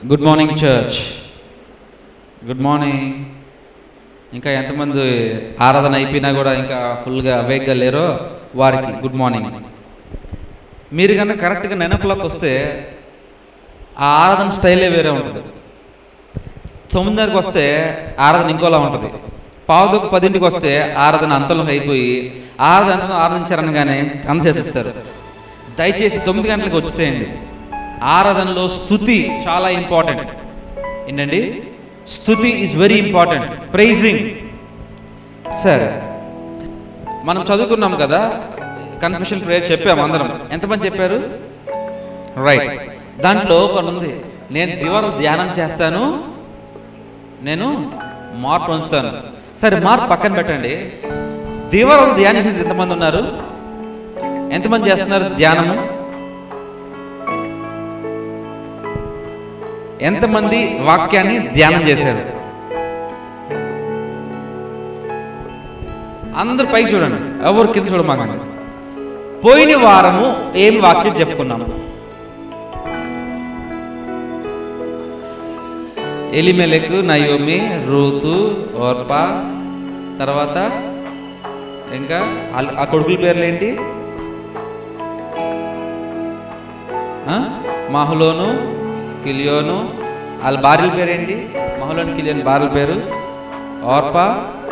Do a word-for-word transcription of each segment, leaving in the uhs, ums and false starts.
Good morning church. Good morning. ఇంకా ఎంతమంది ఆరాధన అయిపోయినా కూడా ఇంకా ఫుల్గా అవేక్గా లేరో వారికి గుడ్ మార్నింగ్. మీరు కన్నా కరెక్ట్గా నైన్ ఓ క్లాక్ వస్తే ఆ ఆరాధన స్టైలే వేరే ఉంటుంది. తొమ్మిదిన్నరకు వస్తే ఆరాధన ఇంకోలా ఉంటుంది. పావుదొక్క పదింటికి వస్తే ఆరాధన అంతలో అయిపోయి ఆరాధన ఆరాధించారనగానే అంత చేస్తారు. దయచేసి తొమ్మిది గంటలకు వచ్చేసేయండి. ఆరాధనలో స్తుతి చాలా ఇంపార్టెంట్. ఏంటండి? స్తుతి ఈజ్ వెరీ ఇంపార్టెంట్. ప్రైజింగ్. సరే, మనం చదువుకున్నాం కదా, కన్ఫెషన్ ప్రేయర్ చెప్పాము అందరం. ఎంతమంది చెప్పారు? రైట్. దాంట్లో కొన్ని ఉంది, నేను దివారం ధ్యానం చేస్తాను, నేను మార్పు ఉంచుతాను. సరే, మార్పు పక్కన పెట్టండి. దివారం ధ్యానించేది ఎంతమంది ఉన్నారు? ఎంతమంది చేస్తున్నారు ధ్యానము? ఎంతమంది వాక్యాన్ని ధ్యానం చేశారు? అందరు పైకి చూడండి, ఎవరు కింద చూడమాకండి. పోయిన వారము ఏం వాక్యం చెప్పుకున్నాము? ఎలిమెలెకు, నయోమి, రూతు, ఓర్పా, తర్వాత ఇంకా ఆ కొడుకుల పేర్లు ఏంటి? మహలోను, కిలియోను. వాళ్ళ భార్యల పేరేంటి? మహలోను, కిలియోను భార్యల పేరు ఓర్పా,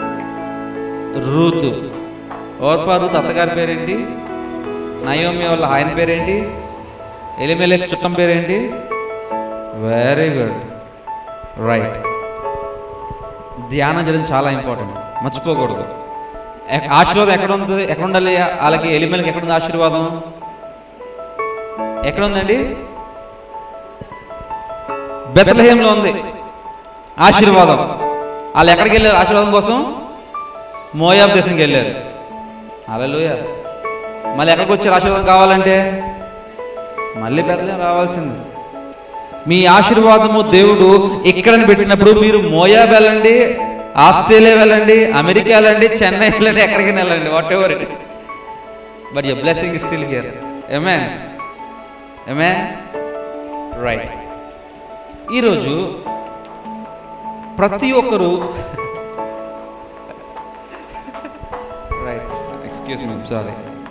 రూతు. ఓర్పా, రూతు అత్తగారి పేరేంటి? నయోమి వాళ్ళ ఆయన పేరేంటి? ఎలిమెలెకు చుట్టం పేరేంటి? Very good, right. ధ్యానం చేయడం చాలా ఇంపార్టెంట్, మర్చిపోకూడదు. ఆశీర్వాదం ఎక్కడ ఉంటుంది? ఎక్కడ ఉండాలి వాళ్ళకి? ఎలిమెలెకు ఎక్కడ ఉంది ఆశీర్వాదం? ఎక్కడ ఉందండి? బెత్లెహేంలో ఉంది ఆశీర్వాదం. వాళ్ళు ఎక్కడికి వెళ్ళారు ఆశీర్వాదం కోసం? మోయాబు దేశంకి వెళ్ళారు. హల్లెలూయా. మళ్ళీ ఎక్కడికి వచ్చారు ఆశీర్వాదం కావాలంటే? మళ్ళీ బెత్లెహేం రావాల్సింది. మీ ఆశీర్వాదము దేవుడు ఇక్కడని పెట్టినప్పుడు మీరు మోయాబు వెళ్ళండి, ఆస్ట్రేలియా వెళ్ళండి, అమెరికా వెళ్ళండి, చెన్నై వెళ్ళండి, ఎక్కడికైనా వెళ్ళండి, whatever it is, but your blessing is still here. Amen, amen, right. ఈరోజు ప్రతి ఒక్కరు రైట్ ఎక్స్క్యూజ్ మీ సారీ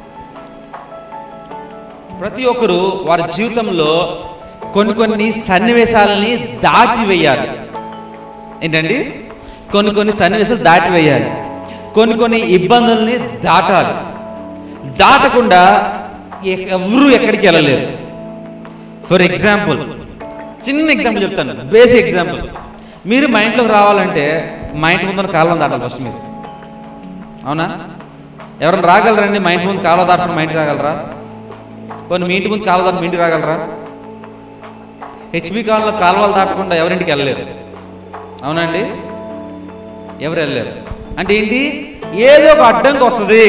ప్రతి ఒక్కరు వారి జీవితంలో కొన్ని కొన్ని సన్నివేశాలని దాటివేయాలి. ఏంటండి? కొన్ని కొన్ని సన్నివేశాలు దాటివేయాలి. కొన్ని కొన్ని ఇబ్బందుల్ని దాటాలి. దాటకుండా ఎవరు ఎక్కడికి వెళ్ళలేరు. ఫర్ ఎగ్జాంపుల్, చిన్న ఎగ్జాంపుల్ చెప్తాను, బేసిక్ ఎగ్జాంపుల్. మీరు మా ఇంట్లోకి రావాలంటే మా ఇంటి ముందు కాలువను దాటాలి ఫస్ట్ మీరు. అవునా? ఎవరైనా రాగలరండి మా ఇంటి ముందు కాలువ దాటడం? మా ఇంటికి రాగలరా? కొన్ని మీ ఇంటి ముందు కాలువ దాటి మీ ఇంటికి రాగలరా? హెచ్బి కాలంలో కాలువలు దాటకుండా ఎవరింటికి వెళ్ళలేరు. అవునండి? ఎవరు వెళ్ళలేరు. అంటే ఏంటి? ఏదో ఒక అడ్డంకి వస్తుంది,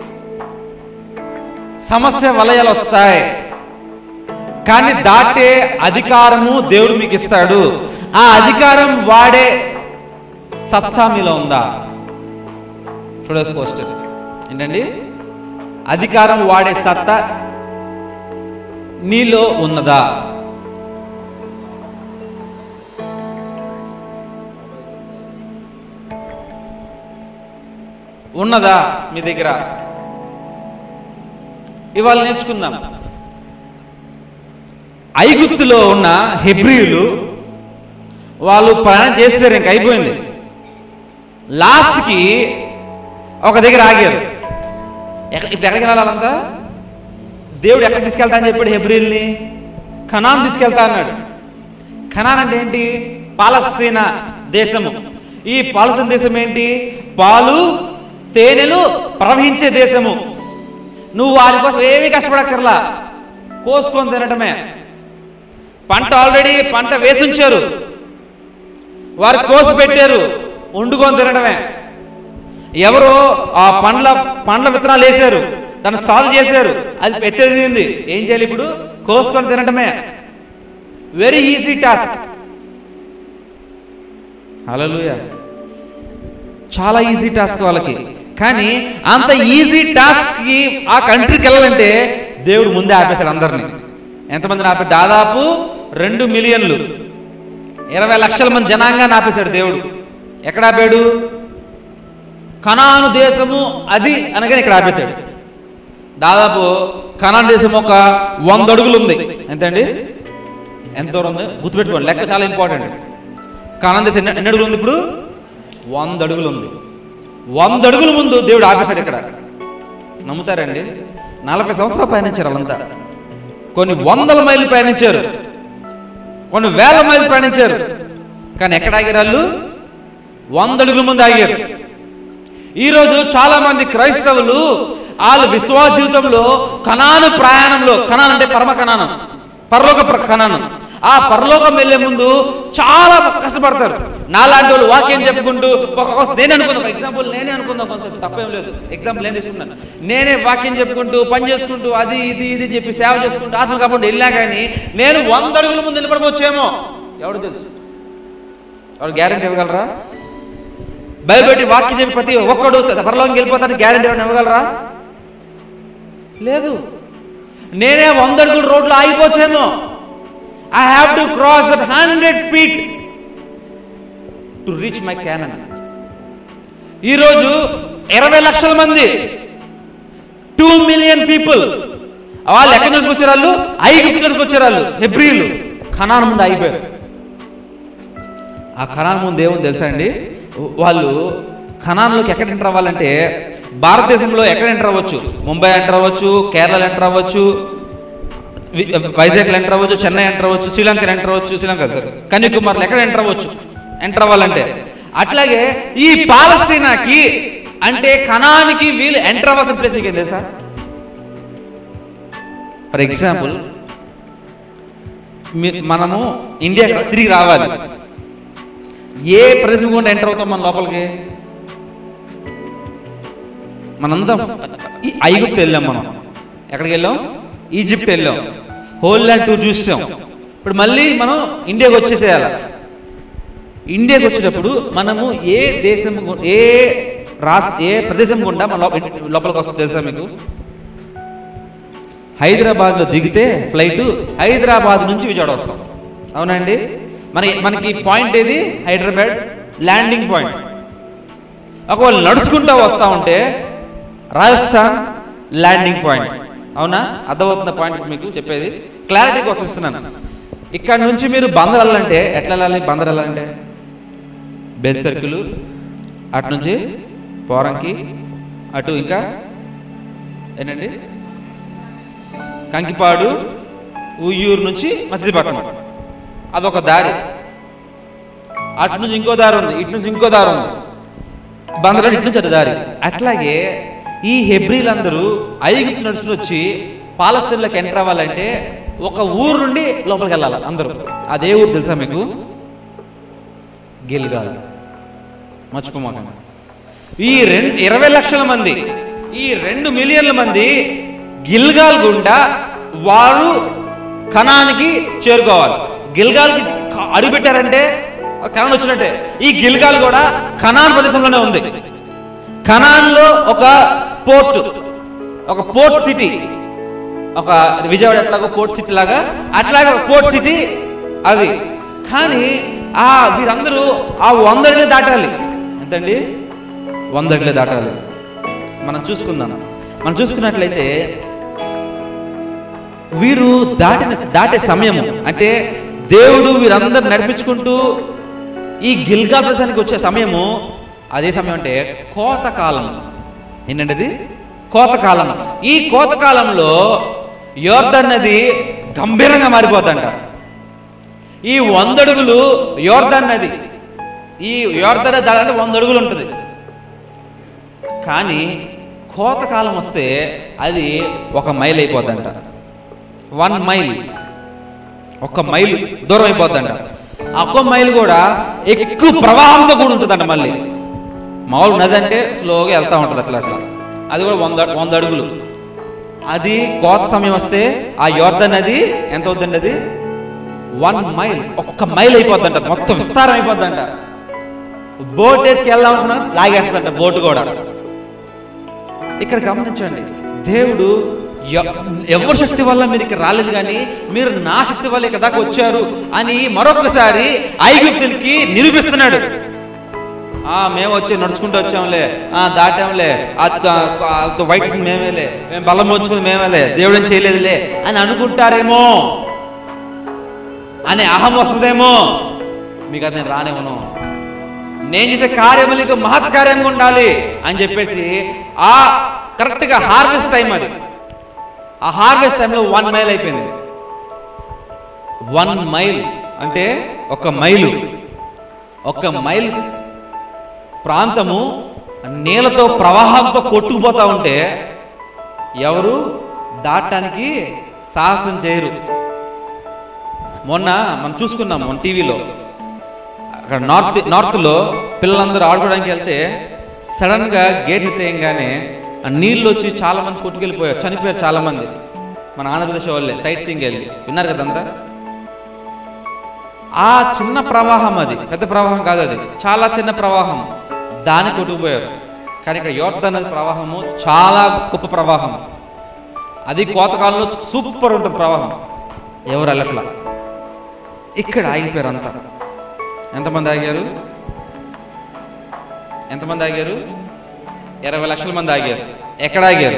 సమస్య వలయాలు వస్తాయి, కానీ దాటే అధికారము దేవుడు మీకు ఇస్తాడు. ఆ అధికారం వాడే సత్తా మీలో ఉందా? టుడేస్ క్వశ్చన్ ఏంటండి? అధికారం వాడే సత్తా నీలో ఉన్నదా? ఉన్నదా మీ దగ్గర? ఇవాళ నేర్చుకుందాం. ఐగుప్తులో ఉన్న హెబ్రీయులు వాళ్ళు ప్రయాణం చేశారు, ఇంక అయిపోయింది. లాస్ట్కి ఒక దగ్గర ఆగారు. ఇప్పుడు ఎక్కడికి వెళ్ళాలంతా? దేవుడు ఎక్కడికి తీసుకెళ్తా అని చెప్పాడు హెబ్రీయుల్ని? కనాన్ తీసుకెళ్తా అన్నాడు. కనాన్ అంటే ఏంటి? పాలస్తీనా దేశము. ఈ పాలస్తీనా దేశం ఏంటి? పాలు తేనెలు ప్రవహించే దేశము. నువ్వు వారి కోసం ఏమీ కష్టపడక్కర్లా, కోసుకొని తినటమే. పంట ఆల్రెడీ పంట వేసి ఉంచారు, వారు కోసి పెట్టారు, వండుకొని తినడమే. ఎవరో ఆ పండ్ల పండ్ల విత్తనాలు వేశారు, దాన్ని సాల్వ్ చేశారు, అది ఎత్తేదింది. ఏం చేయాలి ఇప్పుడు? కోసుకొని తినటమే. Very easy task. హల్లెలూయా. చాలా ఈజీ టాస్క్ వాళ్ళకి. కానీ అంత ఈజీ టాస్క్కి ఆ కంట్రీకి వెళ్ళాలంటే దేవుడు ముందే ఆపేశాడు అందరినీ. ఎంతమందిని ఆపాడు? దాదాపు రెండు మిలియన్లు ఇరవై లక్షల మంది జనాంగాన్ని ఆపేశాడు దేవుడు. ఎక్కడ ఆపాడు? కనాను దేశము అది అనగానే ఇక్కడ ఆపేశాడు. దాదాపు కనాను దేశం ఒక వంద అడుగులు ఉంది. ఎంతండి? ఎంత దూరం ఉంది గుర్తుపెట్టుకోండి, లెక్క చాలా ఇంపార్టెంట్. కనాను దేశం ఎన్ని ఎన్ని అడుగులు ఉంది ఇప్పుడు? వంద అడుగులు ఉంది. వంద అడుగుల ముందు దేవుడు ఆపేశాడు ఇక్కడ. నమ్ముతారండి? నలభై సంవత్సరాలు ప్రయాణించారు వాళ్ళంతా. కొన్ని వందల మైళ్ళు ప్రయాణించారు, కొన్ని వేల మైళ్ళు ప్రయాణించారు. కానీ ఎక్కడ ఆగారు వాళ్ళు? వంద అడుగుల ముందు ఆగారు. ఈరోజు చాలా మంది క్రైస్తవులు వాళ్ళ విశ్వాస జీవితంలో కనాను ప్రయాణంలో, కనాను అంటే పరమ కనాను, పరలోక కనాను, ఆ పరలోకం వెళ్లే ముందు చాలా కష్టపడతారు. నాలాంటి వాళ్ళు వాక్యం చెప్పుకుంటూ నేనే అనుకుందాం, ఎగ్జాంపుల్ నేనే అనుకుందాం, కొంచెం తప్పేం లేదు, ఎగ్జాంపుల్ నేను తీసుకున్నాను. నేనే వాక్యం చెప్పుకుంటూ పని చేసుకుంటూ అది ఇది ఇది చెప్పి సేవ చేసుకుంటూ ఆత్మ కాబట్టి వెళ్ళా. కానీ నేను వంద అడుగుల ముందు నిలబడవచ్చేమో, ఎవడు తెలుసు? ఎవరు గ్యారెంటీ ఇవ్వగలరా? బయలుపెట్టి వాక్యం చెప్పి ప్రతి ఒక్కడు పరలోకం వెళ్ళిపోతానికి గ్యారెంటీ ఎవరైనా ఇవ్వగలరా? లేదు. నేనే వంద అడుగుల రోడ్లో ఆగిపోవచ్చేమో. I have to cross that hundred feet to reach my Canaan. ఈరోజు ఇరవై లక్షల మంది, టూ మిలియన్ పీపుల్, వాళ్ళు ఎక్కడి నుంచి వచ్చారు? వాళ్ళు ఐగుప్తు నుంచి వచ్చారు. వాళ్ళు హెబ్రీలు కనాను ముందు ఆగిపోయారు. ఆ కనాను ముందు ఏముంది తెలుసా అండి? వాళ్ళు కనాన్లోకి ఎక్కడ ఎంటర్ అవ్వాలంటే, భారతదేశంలో ఎక్కడ ఎంటర్ అవ్వచ్చు? ముంబై ఎంటర్ అవ్వచ్చు, కేరళ ఎంటర్ అవ్వచ్చు, వైజాగ్లో ఎంటర్ అవ్వచ్చు, చెన్నై ఎంటర్ అవ్వచ్చు, శ్రీలంక ఎంటర్ అవ్వచ్చు, శ్రీలంక సార్ కన్యాకుమారిలో ఎక్కడ ఎంటర్ అవ్వచ్చు ఎంటర్ అవ్వాలంటే. అట్లాగే ఈ పాలస్తీనాకి అంటే కనానికి వీళ్ళు ఎంటర్ అవ్వాల్సిన ప్లేస్ మీకు ఏం తెలుసా? ఫర్ ఎగ్జాంపుల్ మనము ఇండియా తిరిగి రావాలి, ఏ ప్రదేశం గుండా ఎంటర్ అవుతాం మన లోపలికి? మనంతా ఐగుప్తు వెళ్ళాం, మనం ఎక్కడికి వెళ్ళాం? ఈజిప్ట్ వెళ్ళాం, హోల్ ల్యాండ్ టూర్ చూసాం. ఇప్పుడు మళ్ళీ మనం ఇండియాకి వచ్చేసేయాలి. ఇండియాకి వచ్చేటప్పుడు మనము ఏ దేశం, ఏ రాష్ట్ర, ఏ ప్రదేశం గుండా మన లోపలికి వస్తుందో తెలుసా మీకు? హైదరాబాద్లో దిగితే ఫ్లైట్ హైదరాబాద్ నుంచి విజయవాడ వస్తాం, అవునండి? మన మనకి పాయింట్ ఏది? Hyderabad landing point. ఒకవేళ నడుచుకుంటూ వస్తూ ఉంటే రాజస్థాన్ ల్యాండింగ్ పాయింట్. అవునా? అర్థమవుతున్న పాయింట్ మీకు చెప్పేది, క్లారిటీ కోసం ఇస్తున్నాను. ఇక్కడ నుంచి మీరు బందర్ వెళ్ళాలంటే ఎట్లా వెళ్ళాలి? బందర్ వెళ్ళాలంటే బెంజ్ సర్కిల్, అటు నుంచి పోరంకి, అటు ఇంకా ఏంటండి కంకిపాడు, ఉయ్యూరు నుంచి మచిలీపట్నం, అదొక దారి. అటు నుంచి ఇంకో దారి ఉంది, ఇటు నుంచి ఇంకో దారి ఉంది, బందర్ ఇటు నుంచి అటు దారి. అట్లాగే ఈ హెబ్రీలందరూ ఐగుప్తు నడుచుకుని వచ్చి పాలస్తీన్లోకి ఎంటర్ అవ్వాలంటే ఒక ఊరు నుండి లోపలికి వెళ్ళాలి అందరూ. అదే ఊరు తెలుసా మీకు? గిల్గాల్. మర్చిపోమాకండి. ఈ రెండు ఇరవై లక్షల మంది, ఈ రెండు మిలియన్ల మంది గిల్గాల్ గుండా వారు కనానికి చేరుకోవాలి. గిల్గాల్కి అడుగుపెట్టారంటే కనాన్ వచ్చినట్టే. ఈ గిల్గాల్ కూడా కనాన్ ప్రదేశంలోనే ఉంది. కనాన్లో ఒక స్పోర్ట్, ఒక పోర్ట్ సిటీ, ఒక విజయవాడ ఎట్లాగో పోర్ట్ సిటీ లాగా అట్లాగా పోర్ట్ సిటీ అది. కానీ ఆ వీరందరూ ఆ వందడిలే దాటాలి. ఎంతండి? వందడిలే దాటాలి. మనం చూసుకుందాం. మనం చూసుకున్నట్లయితే వీరు దాటిన దాటే సమయము అంటే దేవుడు వీరందరూ నడిపించుకుంటూ ఈ గిల్గాల్ ప్రదేశానికి వచ్చే సమయము అదే సమయం అంటే కోతకాలం. ఏంటంటే అది కోతకాలం. ఈ కోతకాలంలో యోర్దాన్ నది గంభీరంగా మారిపోతుంట. ఈ వంద అడుగులు యోర్దాన్ నది, ఈ యోర్దాన్ నది దాదాపు వంద అడుగులు ఉంటుంది. కానీ కోతకాలం వస్తే అది ఒక మైల్ అయిపోద్దంట. వన్ మైల్, ఒక మైల్ దూరం అయిపోద్దంట. ఒక్క మైల్ కూడా ఎక్కువ ప్రవాహంతో కూడా ఉంటుందంట. మళ్ళీ మామూలు నది అంటే స్లోగా వెళ్తూ ఉంటుంది అట్లా అట్లా. అది కూడా వంద వంద అడుగులు. అది కోత సమయం వస్తే ఆ యోర్దాన్ నది ఎంత అవుతుందండి? అది వన్ మైల్, ఒక్క మైల్ అయిపోద్దంట, మొత్తం విస్తారం అయిపోద్దంట. బోట్ వేసుకు వెళ్దాం అనుకున్నా లాగేస్తుందంట బోటు కూడా. ఇక్కడ గమనించండి, దేవుడు ఎవరి శక్తి వల్ల మీరు ఇక్కడ రాలేదు కానీ మీరు నా శక్తి వల్ల ఇక్కడ దాకా వచ్చారు అని మరొకసారి ఐగుప్తులకి నిరూపిస్తున్నాడు. మేము వచ్చి నడుచుకుంటూ వచ్చాంలే, దాటాంలే, వైట్ మేమేలే, మేము బలం వచ్చుకుంది మేమేలే, దేవుడేం చేయలేదులే అని అనుకుంటారేమో, అనే అహం వస్తుందేమో. మీకు అది నేను రానివ్వను, నేను చేసే కార్యములకు మహత్కార్యంగా ఉండాలి అని చెప్పేసి ఆ కరెక్ట్గా హార్వెస్ట్ టైం అది. ఆ హార్వెస్ట్ టైంలో వన్ మైల్ అయిపోయింది. వన్ మైల్ అంటే ఒక మైలు, ఒక మైల్ ప్రాంతము నీళ్ళతో ప్రవాహంతో కొట్టుకుపోతా ఉంటే ఎవరు దాటడానికి సాహసం చేయరు. మొన్న మనం చూసుకున్నాం మన టీవీలో, అక్కడ నార్త్ నార్త్లో పిల్లలందరూ ఆడుకోవడానికి వెళ్తే సడన్గా గేట్లు తీయంగానే ఆ నీళ్ళు వచ్చి చాలా మంది కొట్టుకెళ్ళిపోయారు, చనిపోయారు చాలామంది. మన ఆంధ్రప్రదేశ్ వాళ్ళే సైట్ సీయింగ్ వెళ్ళి విన్నారు కదంతా. ఆ చిన్న ప్రవాహం, అది పెద్ద ప్రవాహం కాదు, అది చాలా చిన్న ప్రవాహం, దాన్ని కొట్టుకుపోయారు. కానీ ఇక్కడ యోర్దాన్ నది ప్రవాహము చాలా గొప్ప ప్రవాహం, అది కోతకాలంలో సూపర్ ఉంటుంది ప్రవాహం, ఎవరు వెళ్ళట్లా. ఇక్కడ ఆగిపోయారు అంతా. ఎంతమంది ఆగారు? ఎంతమంది ఆగారు? ఇరవై లక్షల మంది ఆగారు. ఎక్కడ ఆగారు?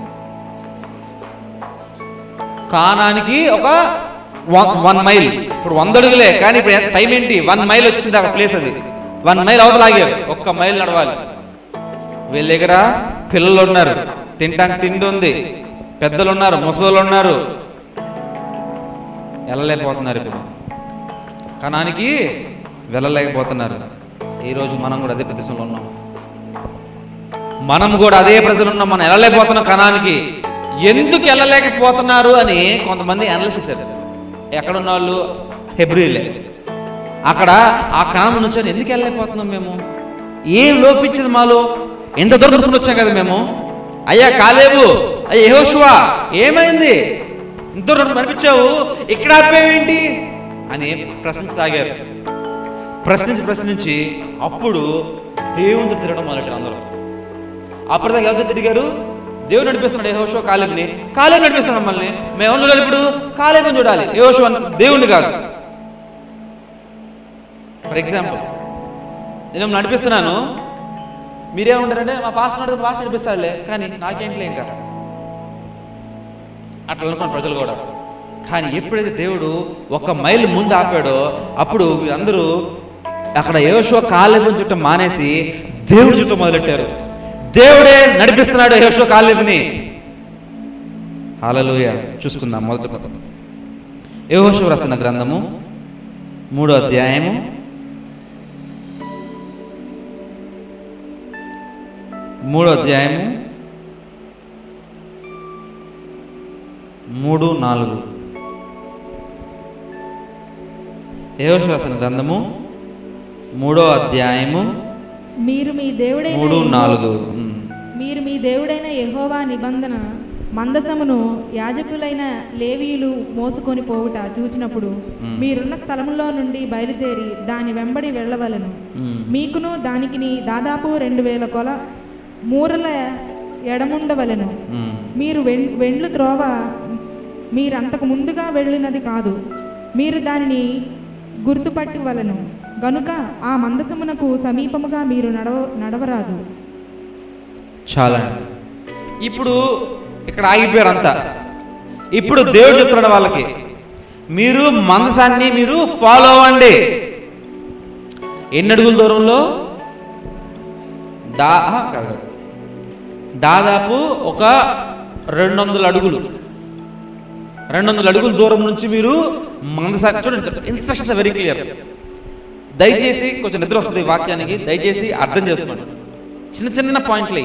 కానానికి ఒక వన్ మైల్. ఇప్పుడు వంద అడుగులే, కానీ ఇప్పుడు టైం ఏంటి? వన్ మైల్ వచ్చింది అక్కడ ప్లేస్, అది వన్ మైల్ అవతల ఆగారు. ఒక్క మైల్ నడవాలి. వీళ్ళ దగ్గర పిల్లలు ఉన్నారు, తినడానికి తిండి ఉంది, పెద్దలు ఉన్నారు, ముసలు ఉన్నారు, వెళ్ళలేకపోతున్నారు. ఇప్పుడు కనానికి వెళ్ళలేకపోతున్నారు. ఈరోజు మనం కూడా అదే ప్రదేశంలో ఉన్నాం, మనం కూడా అదే ప్రజలు ఉన్నాం, మనం వెళ్ళలేకపోతున్నాం కనానికి. ఎందుకు వెళ్ళలేకపోతున్నారు అని కొంతమంది అనాలిసిస్ చేశారు. ఎక్కడున్న వాళ్ళు హెబ్రీలే. అక్కడ ఆ కణం నుంచి ఎందుకు వెళ్ళలేకపోతున్నాం మేము? ఏం లోపించింది మాలో? ఎంత దూరం దూరం వచ్చాం కదా మేము. అయ్యా కాలేబు, అయ్యా యెహోషువ, ఏమైంది? ఇంత దూరం నడిపించావు, ఇక్కడ ఆపేవేంటి అని ప్రశ్నించసాగారు. ప్రశ్నించి ప్రశ్నించి అప్పుడు దేవునితో తిరగడం మొదలెట్టారు అందరూ. అప్పటిదాకా ఎవరితో తిరిగారు? దేవుడు నడిపిస్తున్నాడు యెహోషువ కాలేబుని, కాలేబు నడిపిస్తున్నాడు మమ్మల్ని. మేము ఎవరు చూడాలి? ఇప్పుడు కాలేబుని చూడాలి, యెహోషువ దేవుణ్ణి కాదు. ఫర్ ఎగ్జాంపుల్, నేను నడిపిస్తున్నాను, మీరేమంటారంటే మా పాస్టర్ నడిపి పాస్టర్ నడిపిస్తారులే, కానీ నాకేంటిలే ఇంకా అట్లా అనుకున్న ప్రజలు కూడా. కానీ ఎప్పుడైతే దేవుడు ఒక మైల్ ముందు ఆపాడో అప్పుడు వీరందరూ అక్కడ యెహోషువ కాలేబుని చుట్టూ మానేసి దేవుడి చుట్టూ మొదలెట్టారు. దేవుడే నడిపిస్తున్నాడు యెహోషువ కాలేబుని. హల్లెలూయా. చూసుకుందాం మొదటి పదం, యెహోషువ రాసిన గ్రంథము మూడో అధ్యాయము మూడో అధ్యాయము మూడు నాలుగు. యెహోషువ రాసిన గ్రంథము మూడో అధ్యాయము మీరు మీ దేవుడైన మూడు నాలుగు. మీరు మీ దేవుడైన యెహోవా నిబంధన మందసమును యాజకులైన లేవీయులు మోసుకొని పోవుట చూచినప్పుడు మీరున్న స్థలములో నుండి బయలుదేరి దాని వెంబడి వెళ్ళవలను. మీకును దానికిని దాదాపు రెండు వేల కొల మూరల ఎడముండవలను. మీరు వెండ్లు త్రోవ మీరంతకు ముందుగా వెళ్ళినది కాదు, మీరు దానిని గుర్తుపట్టవలను గనుక ఆ మందసమునకు సమీపముగా మీరు నడవ నడవరాదు. చాలా. ఇప్పుడు ఇక్కడ ఆగిపోయారు అంతా. ఇప్పుడు దేవుడు చెప్తున్నాడు వాళ్ళకి, మీరు మందసాన్ని మీరు ఫాలో అవ్వండి. ఎన్ని అడుగుల దూరంలో? దా దాదాపు ఒక రెండు వందల అడుగులు రెండు వందల అడుగుల దూరం నుంచి మీరు మందసాన్ని చూడండి. Instructions very clear. దయచేసి కొంచెం నిద్ర వస్తుంది ఈ వాక్యానికి, దయచేసి అర్థం చేసుకోండి. చిన్న చిన్న పాయింట్లు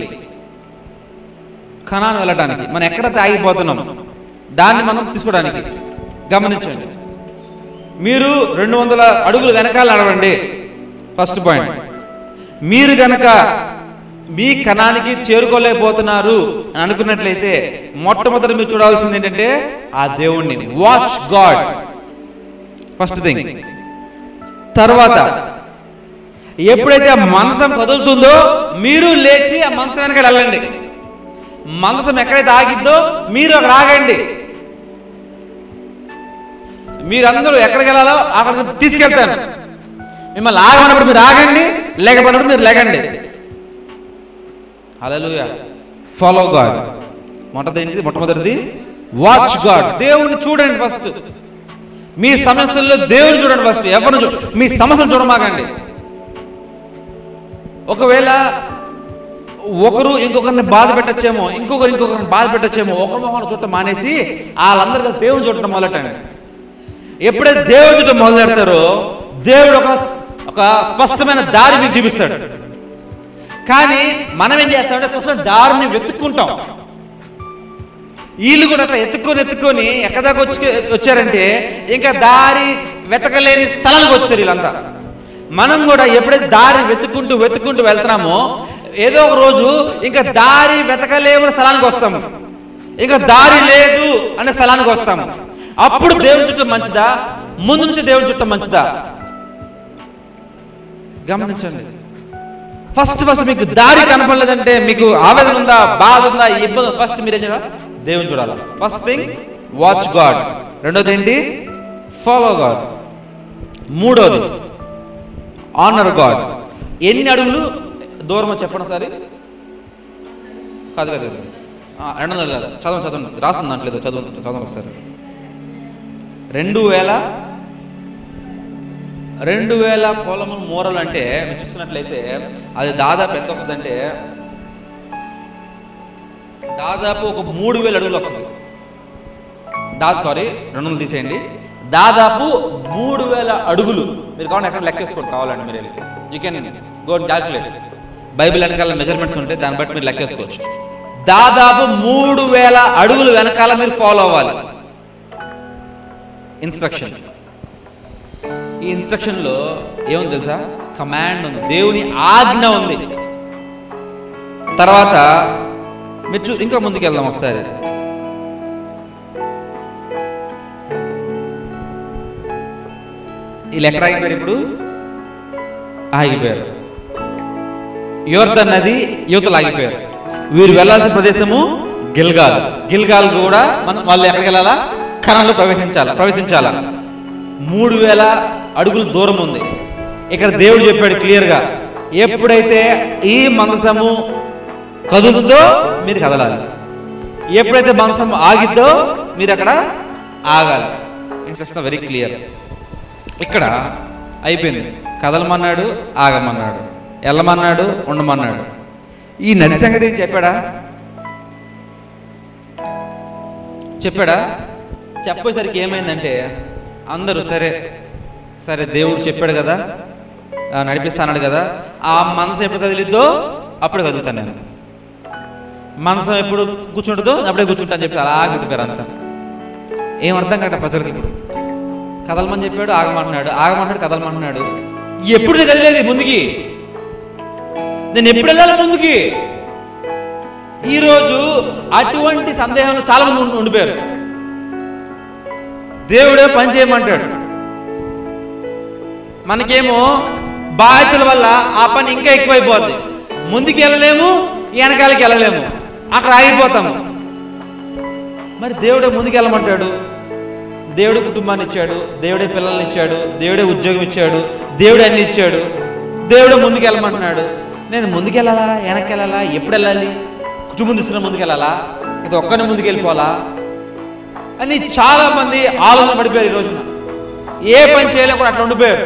కనాను వెళ్ళడానికి మనం ఎక్కడైతే ఆగిపోతున్నాం దాన్ని మనం తీసుకోవడానికి గమనించండి. మీరు రెండు వందల అడుగులు వెనకాల నడవండి. ఫస్ట్ పాయింట్, మీరు గనక మీ కణానికి చేరుకోలేకపోతున్నారు అని అనుకున్నట్లయితే మొట్టమొదటి మీరు చూడాల్సింది ఏంటంటే ఆ దేవుణ్ణి. Watch God first thing. తర్వాత ఎప్పుడైతే ఆ మనసం కదులుతుందో మీరు లేచి ఆ మనసం వెనకాల వెళ్ళండి. మందసం ఎక్కడైతే ఆగిద్దో మీరు అక్కడ ఆగండి. మీరందరూ ఎక్కడికి వెళ్ళాలో అక్కడికి తీసుకెళ్తాను. మిమ్మల్ని ఆగమన్నప్పుడు మీరు ఆగండి, లేకపోయినప్పుడు మీరు లేకండి. హల్లెలూయా. Follow God. మొట్టమొదటిది మొట్టమొదటిది వాచ్ గాడ్. దేవుణ్ణి చూడండి ఫస్ట్. మీ సమస్యల్లో దేవుని చూడండి ఫస్ట్. ఎవరిని చూ మీ సమస్యలు చూడమాకండి. ఒకవేళ ఒకరు ఇంకొకరిని బాధ పెట్టచ్చేమో, ఇంకొకరు ఇంకొకరిని బాధ పెట్టచ్చేమో, ఒకరి మొహాన్ని చూడటం మానేసి వాళ్ళందరికీ దేవుని చూడటం మొదలెట్టండి. ఎప్పుడైతే దేవుని చూడటం మొదలు పెడతారో దేవుడు ఒక ఒక స్పష్టమైన దారి మీకు చూపిస్తాడు. కానీ మనం ఏం చేస్తామంటే స్పష్టమైన దారిని వెతుక్కుంటాం. వీళ్ళు కూడా అట్లా ఎత్తుక్కొని ఎత్తుక్కొని ఎక్కదాకా వచ్చి వచ్చారంటే ఇంకా దారి వెతకలేని స్థలానికి వచ్చారు వీళ్ళంతా. మనం కూడా ఎప్పుడైతే దారి వెతుక్కుంటూ వెతుక్కుంటూ వెళ్తున్నామో ఏదో ఒక రోజు ఇంకా దారి వెతకలేని స్థలానికి వస్తాము, ఇంకా దారి లేదు అనే స్థలానికి వస్తాము. అప్పుడు దేవుని చుట్టం మంచిదా, ముందు నుంచి దేవుని చుట్టం మంచిదా? గమనించండి. ఫస్ట్ ఫస్ట్ మీకు దారి కనపడలేదంటే, మీకు ఆవేదన ఉందా, బాధ ఉందా, ఇబ్బంది, ఫస్ట్ మీరేం చేయాలి? దేవుని చూడాలి. First thing watch God. రెండోది ఏంటి? Follow God. మూడోది ఆనర్ గాడ్. ఎన్ని అడుగులు దూరమో చెప్పండి ఒకసారి. కాదు కాదు రెండు వందలు కాదు, చదవండి చదవండి, రాస్తుంది దాంట్లో చదువు చదవండి ఒకసారి. రెండు వేల రెండు వేల పొలములు మూరలు అంటే మీరు చూస్తున్నట్లయితే అది దాదాపు ఎంత వస్తుందంటే దాదాపు ఒక మూడు వేల అడుగులు వస్తుంది. దా సారీ రెండు వందలు తీసేయండి. దాదాపు మూడు వేల అడుగులు. మీరు కావాలి ఎక్కడ లెక్కేసుకోండి, కావాలండి మీరు you can go calculate. Bible వెనకాల మెజర్మెంట్స్ ఉంటే దాన్ని బట్టి మీరు లెక్కేసుకోవచ్చు. దాదాపు మూడు వేల అడుగులు వెనకాల మీరు ఫాలో అవ్వాలి. ఇన్స్ట్రక్షన్. ఈ ఇన్స్ట్రక్షన్లో ఏముంది తెలుసా? కమాండ్ ఉంది, దేవుని ఆజ్ఞ ఉంది. తర్వాత మీరు చూ ఇంకా ముందుకు వెళ్దాం ఒకసారి. వీళ్ళు ఎక్కడ ఆగిపోయారు? ఇప్పుడు ఆగిపోయారు. యోర్దాను నది యువతలు ఆగిపోయారు. వీరు వెళ్ళాల్సిన ప్రదేశము గిల్గాల్. గిల్గాల్ కూడా మనం వాళ్ళు ఎక్కడికి వెళ్ళాలా? కనాన్లో ప్రవేశించాలా ప్రవేశించాలా మూడు వేల అడుగుల దూరం ఉంది. ఇక్కడ దేవుడు చెప్పాడు క్లియర్గా, ఎప్పుడైతే ఈ మందసము కదులుతుందో మీరు కదలాలి, ఎప్పుడైతే మందసం ఆగిద్దో మీరు అక్కడ ఆగాలి. Instruction very clear. ఇక్కడ అయిపోయింది. కదలమన్నాడు, ఆగమన్నాడు, వెళ్ళమన్నాడు, ఉండమన్నాడు. ఈ నది సంగతి చెప్పాడా? చెప్పాడా? చెప్పేసరికి ఏమైందంటే అందరూ సరే సరే దేవుడు చెప్పాడు కదా, నడిపిస్తాన్నాడు కదా, ఆ మనసు ఎప్పుడు కదిలిద్దో అప్పుడు కదులుతాను నేను, మనసు ఎప్పుడు కూర్చుంటుందో అప్పుడే కూర్చుంటాను చెప్పి అలా కదిలిపారు అంతా. ఏం అర్థం కట్ట ప్రజలకి. ఇప్పుడు కదలమని చెప్పాడు, ఆగమంటున్నాడు, ఆగమంటున్నాడు, కదలమంటున్నాడు. ఎప్పుడు నేను కదిలేదు ముందుకి? నేను ఎప్పుడు వెళ్ళాలి ముందుకి? ఈరోజు అటువంటి సందేహంలో చాలా మంది ఉండిపోయారు. దేవుడే పని చేయమంటాడు, మనకేమో బాధ్యతల వల్ల ఆ పని ఇంకా ఎక్కువైపోద్ది. ముందుకు వెళ్ళలేము, వెనకాలకి వెళ్ళలేము, అక్కడ ఆగిపోతాము. మరి దేవుడే ముందుకు వెళ్ళమంటాడు, దేవుడే కుటుంబాన్ని ఇచ్చాడు, దేవుడే పిల్లల్ని ఇచ్చాడు, దేవుడే ఉద్యోగం ఇచ్చాడు, దేవుడే అన్ని ఇచ్చాడు, దేవుడే ముందుకు వెళ్ళమంటున్నాడు. నేను ముందుకు వెళ్ళాలా, వెనక్కి వెళ్ళాలా, ఎప్పుడు వెళ్ళాలి? కుటుంబం తీసుకున్న ముందుకు వెళ్ళాలా, అది ఒక్కరిని ముందుకు వెళ్ళిపోవాలా అని చాలా మంది ఆలోచన పడిపోయారు. ఈ రోజున ఏ పని చేయలేకుండా అట్లా ఉండిపోయారు.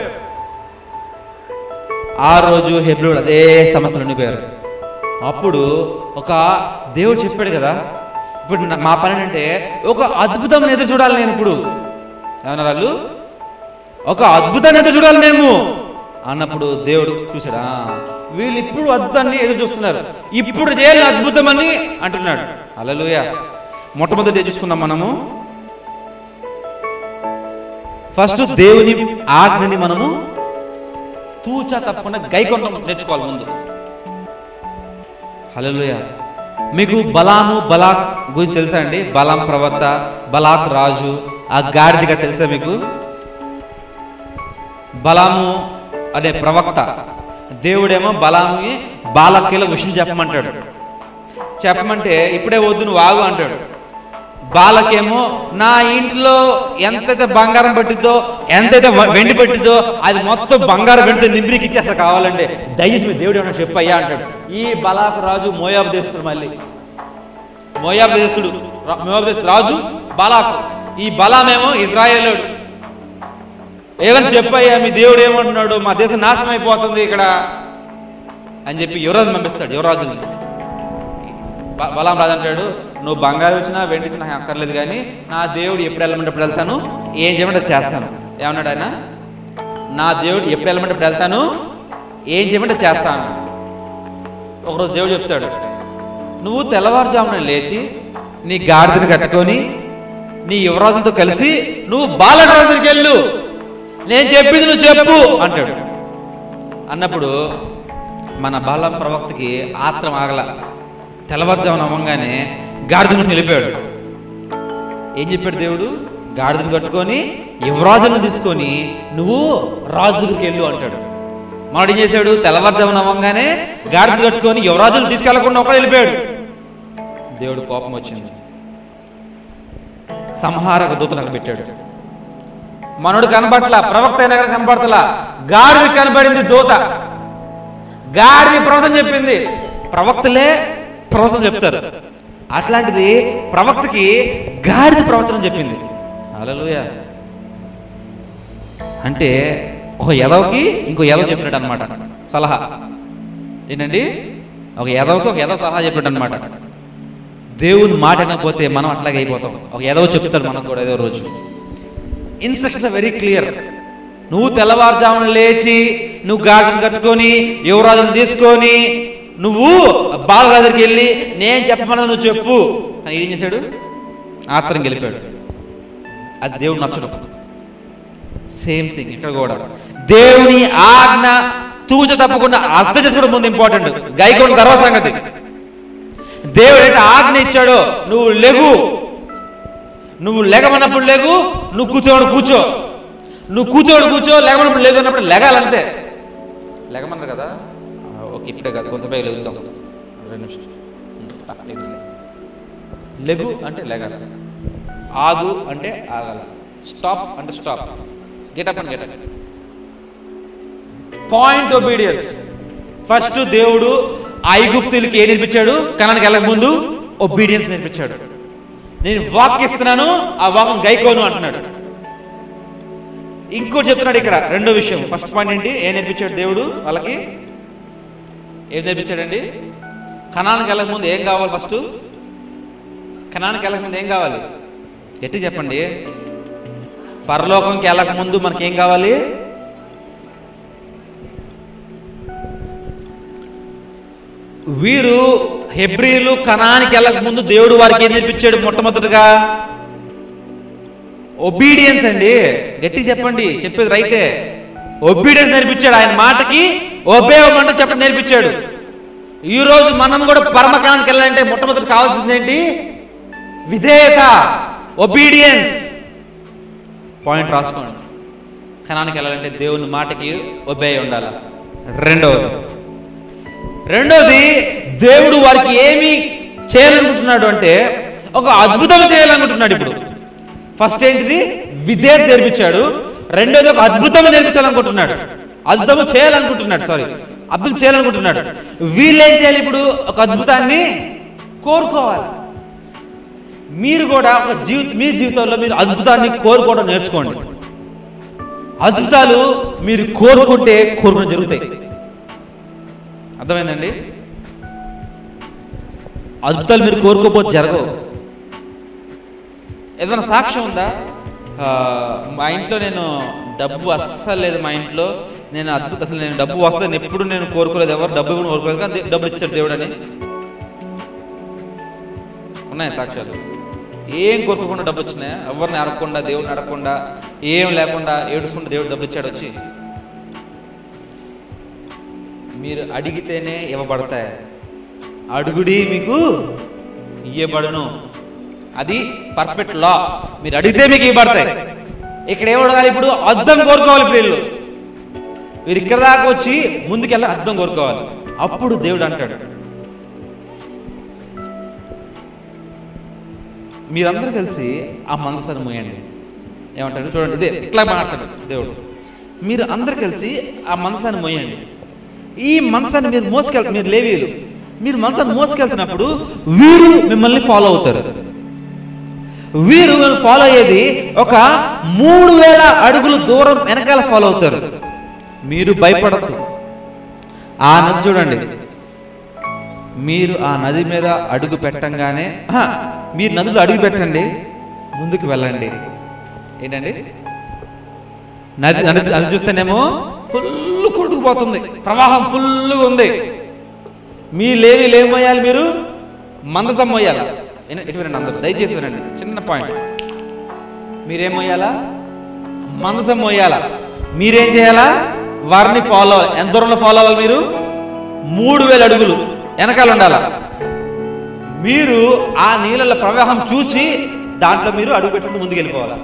ఆ రోజు హెబ్రోలు అదే సమస్యలు ఉండిపోయారు. అప్పుడు ఒక దేవుడు చెప్పాడు కదా, ఇప్పుడు మా పని అంటే ఒక అద్భుతం ఎదురు చూడాలి. నేను ఇప్పుడు ఏమన్నా వాళ్ళు ఒక అద్భుతాన్ని ఎదురు చూడాలి మేము అన్నప్పుడు దేవుడు చూసాడా, వీళ్ళు ఇప్పుడు అద్భుతాన్ని ఎదురు చూస్తున్నారు, ఇప్పుడు చేయాలి అద్భుతం అని అంటున్నాడు. హల్లెలూయా. మొట్టమొదటి చూసుకుందాం మనము. ఫస్ట్ దేవుని ఆజ్ఞని మనము తూచా తప్పకుండా గైకొనడం నేర్చుకోవాలి ముందు. హల్లెలూయా. మీకు బలాము బలాక్ గురించి తెలుసా అండి? బలాం ప్రవక్త, బలాక్ రాజు, ఆ గాడిదిగా తెలుసా మీకు? బలాము అనే ప్రవక్త, దేవుడేమో బలాముకి బాలక్కిలో విషయం చెప్పమంటాడు. చెప్పమంటే ఇప్పుడే వద్దు నువ్వు ఆగు అంటాడు. బాలకేమో నా ఇంట్లో ఎంతైతే బంగారం పట్టిద్దో ఎంతైతే వెండి పట్టిద్దో అది మొత్తం బంగారం వెండితో నింపికి ఇచ్చేస్తా కావాలంటే, దయచేసి మీ దేవుడు ఏమన్నా చెప్పయ్యా అంటాడు. ఈ బలాకు రాజు మోయాబు దేశస్తుడు, మళ్ళీ మోయాబు దేశస్తుడు మోయాబు దేశ రాజు బలాకు, ఈ బలామేమో ఇజ్రాయేలుడు. ఏమని చెప్పయ్యా మీ దేవుడు ఏమంటున్నాడు, మా దేశం నాశనం అయిపోతుంది ఇక్కడ అని చెప్పి యువరాజు పంపిస్తాడు. యువరాజుని బలాం రాజు అంటాడు, నువ్వు బంగారం ఇచ్చినా వెండి ఇచ్చినా నాకు అక్కర్లేదు, కానీ నా దేవుడు ఎప్పుడు వెళ్ళమంటే ఎప్పుడు వెళ్తాను, ఏం చేయమంటే చేస్తాను. ఏమన్నాడు ఆయన, నా దేవుడు ఎప్పుడు వెళ్ళమంటే ఎప్పుడు వెళ్తాను, ఏం చేయమంటే చేస్తాను. ఒకరోజు దేవుడు చెప్తాడు, నువ్వు తెల్లవారుజామున లేచి నీ గాడిదని కట్టుకొని నీ యువరాజులతో కలిసి నువ్వు బాలరాజు దగ్గరికి వెళ్ళు, నేను చెప్పింది నువ్వు చెప్పు అంటాడు. అన్నప్పుడు మన బాలం ప్రవక్తకి ఆత్రం ఆగల. తెల్లవారుజామున అవ్వగానే గాడిదను నిలిపాడు. ఏం చెప్పాడు దేవుడు, గాడిదను కట్టుకొని యువరాజును తీసుకొని నువ్వు రాజు దగ్గరికి వెళ్ళు అంటాడు. మనడు ఏం చేశాడు, తెల్లవారుజామున అవ్వగానే గాడిదను కట్టుకొని యువరాజును తీసుకెళ్లకుండా ఒకడు వెళ్ళిపోయాడు. దేవుడు కోపం వచ్చింది, సంహారక దూతలకు పెట్టాడు. మనోడు కనబడలా, ప్రవక్త అయినా కానీ కనబడతలా, గాడిద కనబడింది దూత. గాడిద ప్రవచనం చెప్పింది, ప్రవక్తలే ప్రవచనం చెప్తారు, అట్లాంటిది ప్రవక్తకి గాడిద ప్రవచనం చెప్పింది. హల్లెలూయా. అంటే ఒక ఎదవకి ఇంకో ఎదవ చెప్పినట్టు అనమాట సలహా. ఏంటండి, ఒక ఎదవకి ఒక ఎదవ సలహా చెప్పినట్టు అనమాట. దేవుని మాట అనకపోతే మనం అట్లాగే అయిపోతాం. ఒక ఎదవ చెప్తాడు మనకు కూడా ఏదో రోజు. Instructions very clear. నువ్వు తెల్లవారుజామున లేచి నువ్వు గాడిని కట్టుకొని యువరాజును తీసుకొని నువ్వు బాలరాజు దగ్గరికి వెళ్ళి నేను చెప్పమన్నది నువ్వు చెప్పు అని ఏం చేశాడు, ఆత్రం గెలిపాడు. అది దేవుడు నచ్చడం. సేమ్ థింగ్ ఇక్కడ కూడా దేవుని ఆజ్ఞ తూచ తప్పకుండా అర్థం చేసుకోవడం ముందు ఇంపార్టెంట్, గైకోవడం తర్వాత సంగతి. దేవుడు అయితే ఆజ్ఞ ఇచ్చాడో నువ్వు లెగు, నువ్వు లెగమన్నప్పుడు లెగు, నువ్వు కూర్చోడు కూర్చో, నువ్వు కూర్చోడు కూర్చో, లెగమన్నప్పుడు లెగు అన్నప్పుడు లెగాలంతే. లెగమన్నారు కదా, ఓకే ఇప్పుడే కాదు కొంచెం పైకి లెగుతాం, రెండు నిమిషాలు లెగు అంటే లెగాల, ఆగు అంటే ఆగాల, స్టాప్ అంటే స్టాప్, గెటప్ అని గెటప్. Point obedience. ఫస్ట్ దేవుడు ఐగుప్తులకి ఏం నేర్పించాడు, కనానికి వెళ్ళక ముందు ఒబీడియన్స్ నేర్పించాడు. నేను వాక్ ఇస్తున్నాను, ఆ వాక్ను గైకోను అంటున్నాడు. ఇంకోటి చెప్తున్నాడు ఇక్కడ రెండో విషయం. ఫస్ట్ పాయింట్ ఏంటి, ఏం నేర్పించాడు దేవుడు వాళ్ళకి, ఏం నేర్పించాడండి, కనానికి వెళ్ళక ముందు ఏం కావాలి, ఫస్ట్ కనానికి వెళ్ళక ముందు ఏం కావాలి, గట్టి చెప్పండి. పరలోకంకి వెళ్ళక ముందు మనకేం కావాలి, వీరు హెబ్రీలు కనానికి వెళ్ళక ముందు దేవుడు వారికి ఏం నేర్పించాడు, మొట్టమొదటిగా ఒబీడియన్స్ అండి. గట్టి చెప్పండి, చెప్పేది రైటే, ఒబీడియన్స్ నేర్పించాడు. ఆయన మాటకి ఒబే అవ్వమంటే చెప్పండి నేర్పించాడు. ఈ రోజు మనం కూడా పరమకానికి వెళ్ళాలంటే మొట్టమొదటి కావాల్సింది ఏంటి, విధేయత, ఒబీడియన్స్. పాయింట్ రాసుకోండి. కనానికి వెళ్ళాలంటే దేవుని మాటకి ఒబే ఉండాలి. రెండవది రెండోది దేవుడు వారికి ఏమి చేయాలనుకుంటున్నాడు అంటే ఒక అద్భుతం చేయాలనుకుంటున్నాడు. ఇప్పుడు ఫస్ట్ ఏంటిది, విధేయత నేర్పించాడు. రెండోది ఒక అద్భుతం నేర్పించాలనుకుంటున్నాడు, అద్భుతం చేయాలనుకుంటున్నాడు సారీ అద్భుతం చేయాలనుకుంటున్నాడు. వీళ్ళేం చేయాలి, ఇప్పుడు ఒక అద్భుతాన్ని కోరుకోవాలి. మీరు కూడా ఒక జీవిత మీ జీవితంలో మీరు అద్భుతాన్ని కోరుకోవడం నేర్చుకోండి. అద్భుతాలు మీరు కోరుకుంటే కోరుకుని జరుగుతాయి. అర్థమైందండి, అద్భుతాలు మీరు కోరుకోకపోతే జరగవు. ఏదైనా సాక్ష్యం ఉందా, మా ఇంట్లో నేను డబ్బు అస్సలు లేదు, మా ఇంట్లో నేను అద్భుత అసలు నేను డబ్బు వస్తుందని ఎప్పుడు నేను కోరుకోలేదు, ఎవరు డబ్బు కూడా కోరుకోలేదు, కానీ డబ్బులు ఇచ్చాడు దేవుడు అని ఉన్నాయి సాక్ష్యాలు. ఏం కోరుకోకుండా డబ్బు వచ్చినాయా, ఎవరిని అడగకుండా దేవుడిని అడగకుండా ఏం లేకుండా ఏడుచుకుంటే దేవుడు డబ్బులు ఇచ్చాడు వచ్చి. మీరు అడిగితేనే ఇవ్వబడతాయి, అడుగుడి మీకు ఇవ్వబడును. అది పర్ఫెక్ట్ లా. మీరు అడిగితే మీకు ఇవ్వబడతాయి. ఇక్కడ ఏమడగాలి, ఇప్పుడు అర్థం కోరుకోవాలి. వీళ్ళు వీరు ఇక్కడ దాకా వచ్చి ముందుకెళ్ళి అర్థం కోరుకోవాలి. అప్పుడు దేవుడు అంటాడు, మీరందరూ కలిసి ఆ మందసాన్ని మోయండి. ఏమంటారు చూడండి, ఇదే ఇట్లా మాట్లాడతాడు దేవుడు. మీరు అందరు కలిసి ఆ మందసాన్ని మోయండి. ఈ మందసాన్ని మీరు మోసుకెళ్ మీరు లేవీయులు మీరు మందసాన్ని మోసుకెళ్తున్నప్పుడు వీరు మిమ్మల్ని ఫాలో అవుతారు. వీరు మిమ్మల్ని ఫాలో అయ్యేది ఒక మూడు వేల అడుగులు దూరం వెనకాల ఫాలో అవుతారు. మీరు భయపడద్దు. ఆ నది చూడండి, మీరు ఆ నది మీద అడుగు పెట్టంగానే మీరు నదులు అడుగు పెట్టండి, ముందుకు వెళ్ళండి. ఏంటండి నది నది నది చూస్తేనేమో ఫుల్ కొట్టుకుపోతుంది, ప్రవాహం ఫుల్గా ఉంది. మీ లేవి లేవి మోయాలి, మీరు మందసం మోయాలి. ఇటు వినండి అందరూ, దయచేసి వినండి, చిన్న పాయింట్. మీరేం మోయాలా? మందసం మోయాలా. మీరేం చేయాలా? వారిని ఫాలో అవ్వాలి. ఎంత దూరంలో ఫాలో అవ్వాలి? మీరు మూడు వేల అడుగులు వెనకాల ఉండాల. మీరు ఆ నీళ్ళ ప్రవాహం చూసి దాంట్లో మీరు అడుగు పెట్టుకుని ముందుకు వెళ్ళిపోవాలా.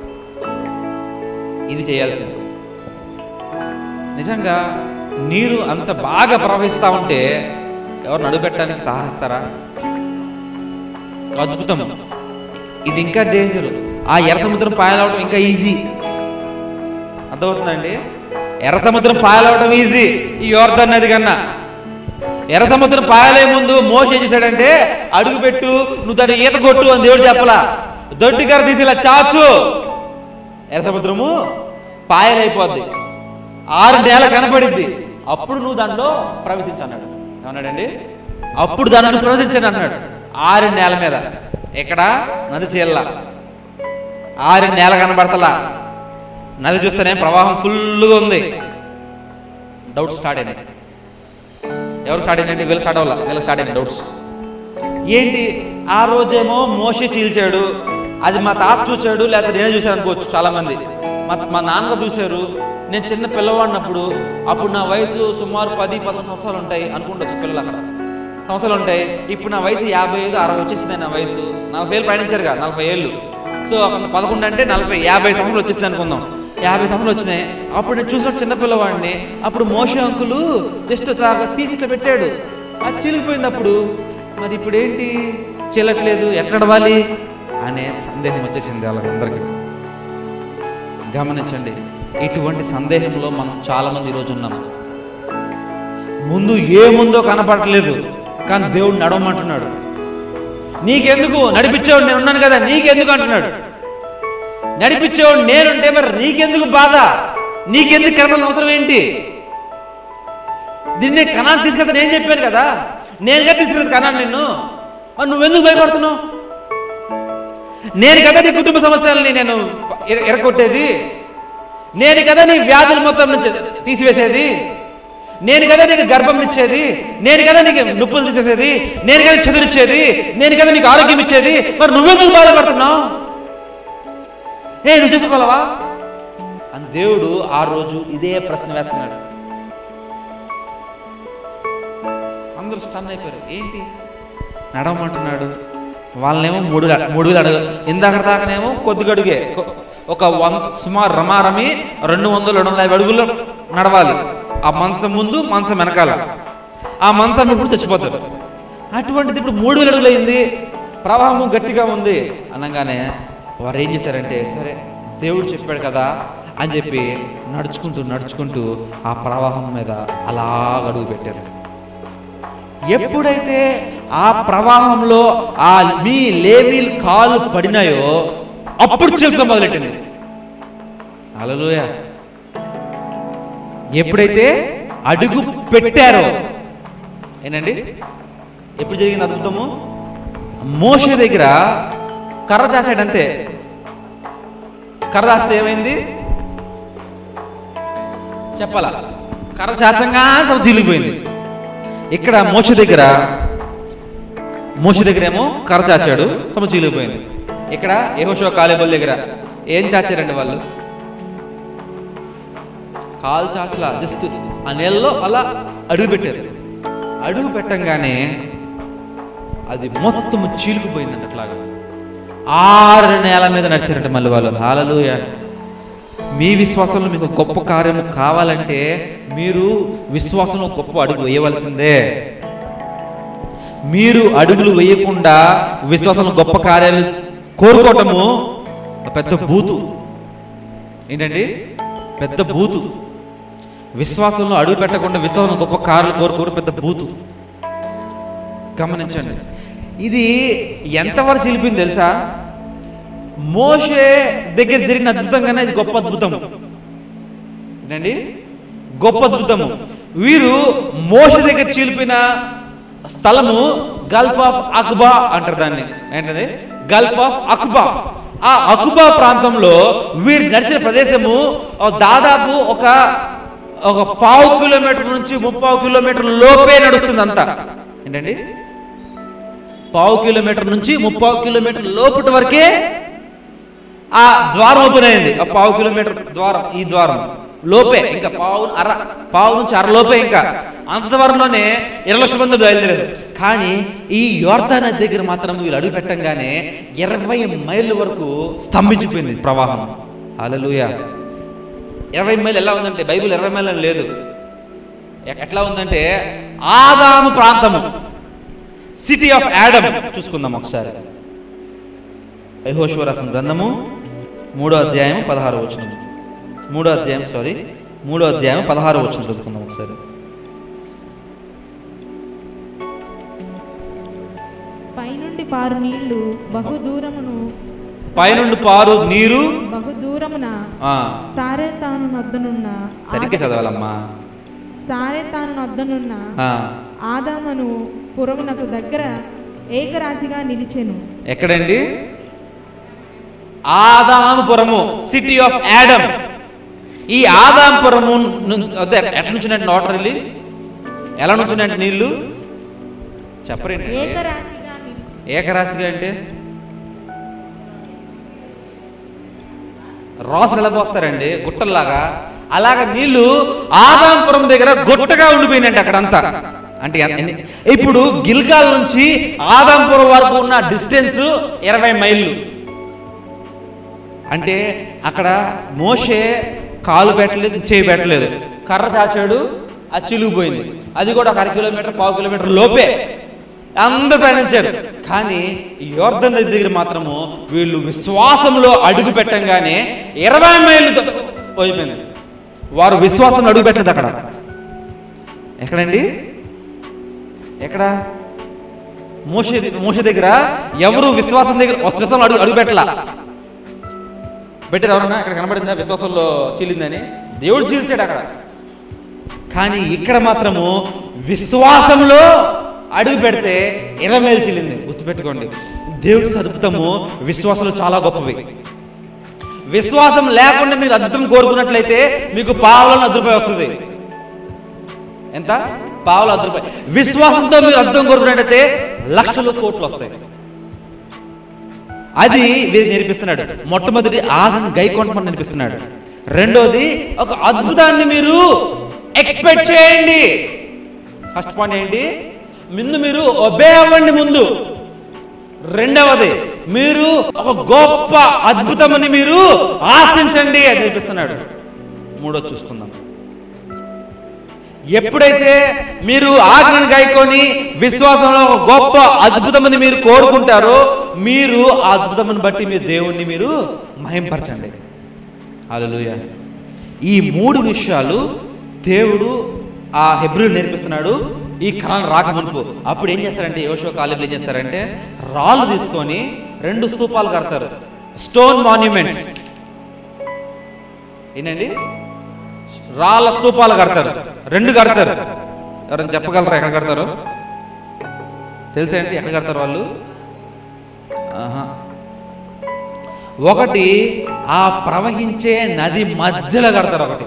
ఇది చేయాల్సింది. నిజంగా నీరు అంత బాగా ప్రవహిస్తూ ఉంటే ఎవరు అడుగు పెట్టడానికి సాహసిస్తారా? అద్భుతం. ఇది ఇంకా డేంజర్. ఆ ఎర్ర సముద్రం పాయలవడం ఇంకా ఈజీ. అర్థమవుతుందండి? ఎర్ర సముద్రం పాయలవడం ఈజీ ఈ యోర్దాను నది కన్నా. ఎర్ర సముద్రం పాయలే ముందు మోషే ఏం చేశాడంటే, అడుగు పెట్టు, నువ్వు దాన్ని ఈత కొట్టు అని దేవుడు చెప్పలా. దొడ్డిగారు తీసి ఇలా చాచు, ఎర్ర సముద్రము పాయలైపోద్ది, ఆరు నేల కనపడిద్ది, అప్పుడు నువ్వు దాంట్లో ప్రవేశించు అన్నాడు. ఏమన్నాడండి? అప్పుడు దానిలో ప్రవేశించాడు అన్నాడు. ఆరు నేల మీద, ఎక్కడ? నది చీల్ల, ఆరు నేల కనబడతలా. నది చూస్తేనే ప్రవాహం ఫుల్గా ఉంది. డౌట్స్ స్టార్ట్ అయినాయి. ఎవరు స్టార్ట్ అయినండి? వీళ్ళు స్టార్ట్ అవ్వాల, వీళ్ళకి స్టార్ట్ అయినాయి డౌట్స్. ఏంటి? ఆ రోజేమో మోషే చీల్చాడు, అది మా తాత చూశాడు, లేకపోతే నేనే చూశాను అనుకోవచ్చు చాలామంది. మా మా నాన్న చూశారు. నేను చిన్న పిల్లవాడినప్పుడు, అప్పుడు నా వయసు సుమారు పది పదకొండు సంవత్సరాలు ఉంటాయి అనుకుంటొచ్చు. పిల్లలు అక్కడ సంవత్సరాలు ఉంటాయి. ఇప్పుడు నా వయసు యాభై ఐదు అరవై వచ్చేసింది. నా వయసు నలభై ఏళ్ళు ప్రయాణించారు కదా, నలభై ఏళ్ళు. సో అక్కడ పదకొండు అంటే నలభై యాభై సంవత్సరాలు వచ్చేసింది అనుకుందాం. యాభై సంవత్సరాలు వచ్చినాయి. అప్పుడు నేను చూసిన చిన్నపిల్లవాడిని. అప్పుడు మోషే అంకులు జస్ట్ తీసి ఇట్లా పెట్టాడు, అది చీలిపోయింది. అప్పుడు మరి ఇప్పుడు ఏంటి చీలట్లేదు, ఎట్లా నడవాలి అనే సందేహం వచ్చేసింది వాళ్ళందరికీ. గమనించండి, ఇటువంటి సందేహంలో మనం చాలామంది ఈరోజు ఉన్నాం. ముందు ఏముందో కనపడట్లేదు, కానీ దేవుడు నడవమంటున్నాడు. నీకెందుకు? నడిపించేవాడు నేను ఉన్నాను కదా, నీకెందుకు అంటున్నాడు. నడిపించేవాడు నేనుంటే మరి నీకెందుకు బాధ? నీకెందుకు కనపడాల్సిన అవసరం ఏంటి? దీన్ని కణాన్ని తీసుకెళ్తా నేను చెప్పాను కదా, నేనుగా తీసుకెళ్తాను కణాన్ని నిన్ను. మరి నువ్వెందుకు భయపడుతున్నావు? నేను కదా నీ కుటుంబ సమస్యలని నేను ఎరగొట్టేది, నేను కదా నీ వ్యాధుల మొత్తం నుంచి తీసివేసేది, నేను కదా నీకు గర్భం ఇచ్చేది, నేను కదా నీకు నొప్పులు తీసేసేది, నేను కదా చదువునిచ్చేది, నేను కదా నీకు ఆరోగ్యం ఇచ్చేది. మరి నువ్వెందుకు బాధపడుతున్నావు? ఏ నువ్వు చేసుకోగలవా అని దేవుడు ఆ రోజు ఇదే ప్రశ్న వేస్తున్నాడు. అందరూ స్టన్ అయిపోయారు. ఏంటి నడవమంటున్నాడు? వాళ్ళనేమో మూడు మూడు వేలు అడుగు, ఇందాక దాకానేమో కొద్దిగా అడుగే, ఒక వన్ సుమారు రమారమి రెండు వందలు రెండు వందల యాభై అడుగుల్లో నడవాలి. ఆ మంచం ముందు, మంచం వెనకాల. ఆ మంచం ఇప్పుడు చచ్చిపోతారు. అటువంటిది ఇప్పుడు మూడు వేల అడుగులు అయింది, ప్రవాహం గట్టిగా ఉంది అనగానే వారు ఏం చేశారంటే, సరే దేవుడు చెప్పాడు కదా అని చెప్పి నడుచుకుంటూ నడుచుకుంటూ ఆ ప్రవాహం మీద అలా అడుగు పెట్టారు. ఎప్పుడైతే ఆ ప్రవాహంలో ఆ మీ లేవీలు కాలు పడినాయో అప్పుడు చీల్చడం మొదలెట్టింది. హల్లెలూయా. ఎప్పుడైతే అడుగు పెట్టారో, ఏంటండి ఎప్పుడు జరిగింది అద్భుతము? మోషే దగ్గర కర్ర చాచాడు అంతే. కర్ర చాస్తే ఏమైంది చెప్పాలా? కర్ర చాచంగా చీలిపోయింది. ఇక్కడ మోషే దగ్గర మోషే దగ్గర ఏమో కర్ర చాచాడు, తమ చీలిపోయింది. ఇక్కడ యెహోషువ కాలేబుల దగ్గర ఏం చాచారండి వాళ్ళు? కాలు చాచలా, జస్ట్ ఆ నెలలో అలా అడుగు పెట్టారు. అడుగు పెట్టంగానే అది మొత్తం చీలిపోయిందండి. అట్లాగా ఆరు నేల మీద నడిచారంట మళ్ళీ వాళ్ళు. హల్లెలూయా. మీ విశ్వాసంలో మీకు గొప్ప కార్యము కావాలంటే మీరు విశ్వాసంలో గొప్ప అడుగు వేయవలసిందే. మీరు అడుగులు వేయకుండా విశ్వాసంలో గొప్ప కార్యాలు కోరుకోవటము పెద్ద బూతు. ఏంటండి? పెద్ద బూతు. విశ్వాసంలో అడుగు పెట్టకుండా విశ్వాసం గొప్ప కార్లు కోరుకోవడం పెద్ద బూతు. గమనించండి. ఇది ఎంతవరకు చిలిపింది తెలుసా? మోషే దగ్గర జరిగిన అద్భుతంగానే ఇది గొప్ప అద్భుతం. ఏంటండి? గొప్ప అద్భుతము. వీరు మోషే దగ్గర చిలిపిన స్థలము గల్ఫ్ ఆఫ్ అక్బా అంటారు దాన్ని. ఏంటది? Gulf of Aqaba. ఆ అక్బా ప్రాంతంలో వీరు నడిచిన ప్రదేశము దాదాపు ఒక ఒక పావు కిలోమీటర్ నుంచి ముప్పావు కిలోమీటర్ లోపే నడుస్తుంది అంతా. ఏంటండి? పావు కిలోమీటర్ నుంచి ముప్పావు కిలోమీటర్ లోపటి వరకే ఆ ద్వారం ఓపెన్ అయింది. ఆ పావు కిలోమీటర్ ద్వారం, ఈ ద్వారం లోపే, ఇంకా పావు అర పావు నుంచి అర లోపే, ఇంకా అంతవరంలోనే ఇరవై లక్షల మంది బయలుదేరారు. కానీ ఈ యోర్దాను నది దగ్గర మాత్రం వీళ్ళు అడుగు పెట్టంగానే ఇరవై మైళ్ళ వరకు స్తంభించిపోయింది ప్రవాహం. హల్లెలూయా. ఇరవై మైళ్ళు ఎలా ఉందంటే, బైబిల్ ఇరవై మైళ్ళు లేదు, ఎట్లా ఉందంటే ఆదాము ప్రాంతము, సిటీ ఆఫ్ యాడమ్. చూసుకుందాం ఒకసారి. యెహోషువ రాసిన గ్రంథము మూడో అధ్యాయం పదహారు వచనం. మూడో అధ్యాయం సారీ మూడో అధ్యాయం పదహారు వచనం చదువుకుందాం ఒకసారి. పైనుండి పారు నీళ్లు బహు దూరమును పైనుండి పారు నీరు బహు దూరమున సారెతాను నొద్దనున్న సరిగ్గా చదవాలమ్మా. సారెతాను నొద్దనున్న ఆదామును పురమునకు దగ్గర ఏకరాశిగా నిలిచెను. ఎక్కడండి? ఆదాముపురము, సిటీ ఆఫ్ యాడమ్. ఈ ఆదాముపురము అదే ఎట్లా నుంచినట్టు వాటర్ వెళ్ళి ఎలా నుంచినట్టు నీళ్లు చెప్పరండి. ఏకరాశిగా ఏకరాశిగా అంటే రాసులు ఎలా పోస్తారండి గుట్టల్లాగా, అలాగా నీళ్లు ఆదాముపురం దగ్గర గుట్టగా ఉండిపోయినండి అక్కడంతా. అంటే ఇప్పుడు గిల్గాల్ నుంచి ఆదాంపురం వరకు ఉన్న డిస్టెన్స్ ఇరవై మైళ్ళు. అంటే అక్కడ మోషే కాలు పెట్టలేదు, చేయి పెట్టలేదు, కర్ర చాచాడు, అది చిలుగుపోయింది. అది కూడా ఒక అర కిలోమీటర్ పావు కిలోమీటర్ లోపే అందరూ ప్రయాణించారు. కానీ యోర్దాను నది దగ్గర మాత్రము వీళ్ళు విశ్వాసంలో అడుగు పెట్టంగానే ఇరవై మైళ్ళు అయిపోయింది. వారు విశ్వాసం అడుగు పెట్టలేదు అక్కడ. ఎక్కడండి? ఎక్కడ? మోషే మోషే దగ్గర ఎవరు విశ్వాసం దగ్గర విశ్వాసంలో అడుగు అడుగు పెట్టలా. పెట్టారు ఎవరన్నా? ఇక్కడ కనబడిందా విశ్వాసంలో చీలిందని? దేవుడు చీల్చాడు అక్కడ. కానీ ఇక్కడ మాత్రము విశ్వాసంలో అడుగు పెడితే ఇరవై మైలు చీలింది. గుర్తుపెట్టుకోండి, దేవుడి అద్భుతము విశ్వాసంలో చాలా గొప్పవి. విశ్వాసం లేకుండా మీరు అద్భుతం కోరుకున్నట్లయితే మీకు పావులను అద్దు రూపాయి వస్తుంది. ఎంత? పావులు అద్దు రూపాయి. విశ్వాసంతో మీరు అద్భుతం కోరుకున్నట్లయితే లక్షలు కోట్లు వస్తాయి. అది వీరు నేర్పిస్తున్నాడు. మొట్టమొదటి ఆదం గైకొంటమని నేర్పిస్తున్నాడు. రెండోది ఒక అద్భుతాన్ని మీరు ఎక్స్పెక్ట్ చేయండి. ఫస్ట్ పాయింట్ ఏంటి? ముందు మీరు ఒబే అవ్వండి ముందు. రెండవది మీరు ఒక గొప్ప అద్భుతమని మీరు ఆశించండి అని నేర్పిస్తున్నాడు. మూడోది చూసుకుందాం. ఎప్పుడైతే మీరు ఆజ్ఞను గాయకొని విశ్వాసంలో ఒక గొప్ప అద్భుతమని మీరు కోరుకుంటారో మీరు ఆ అద్భుతమును బట్టి మీరు దేవుణ్ణి మీరు మహింపరచండి. హల్లెలూయా. ఈ మూడు విషయాలు దేవుడు ఆ హెబ్రీయులు నేర్పిస్తున్నాడు ఈ కాలం రాక మునుపు. అప్పుడు ఏం చేస్తారంటే యోషువ కాలేబులు ఏం చేస్తారంటే రాళ్ళు తీసుకొని రెండు స్తూపాలు కడతారు, స్టోన్ మాన్యుమెంట్స్. ఏంటండి? రాళ్ళ స్తూపాలు కడతారు, రెండు కడతారు. ఎవరైనా చెప్పగలరా ఎక్కడ కడతారు? తెలుసా ఏంటి ఎక్కడ కడతారు వాళ్ళు? ఆహా. ఒకటి ఆ ప్రవహించే నది మధ్యలో కడతారు, ఒకటి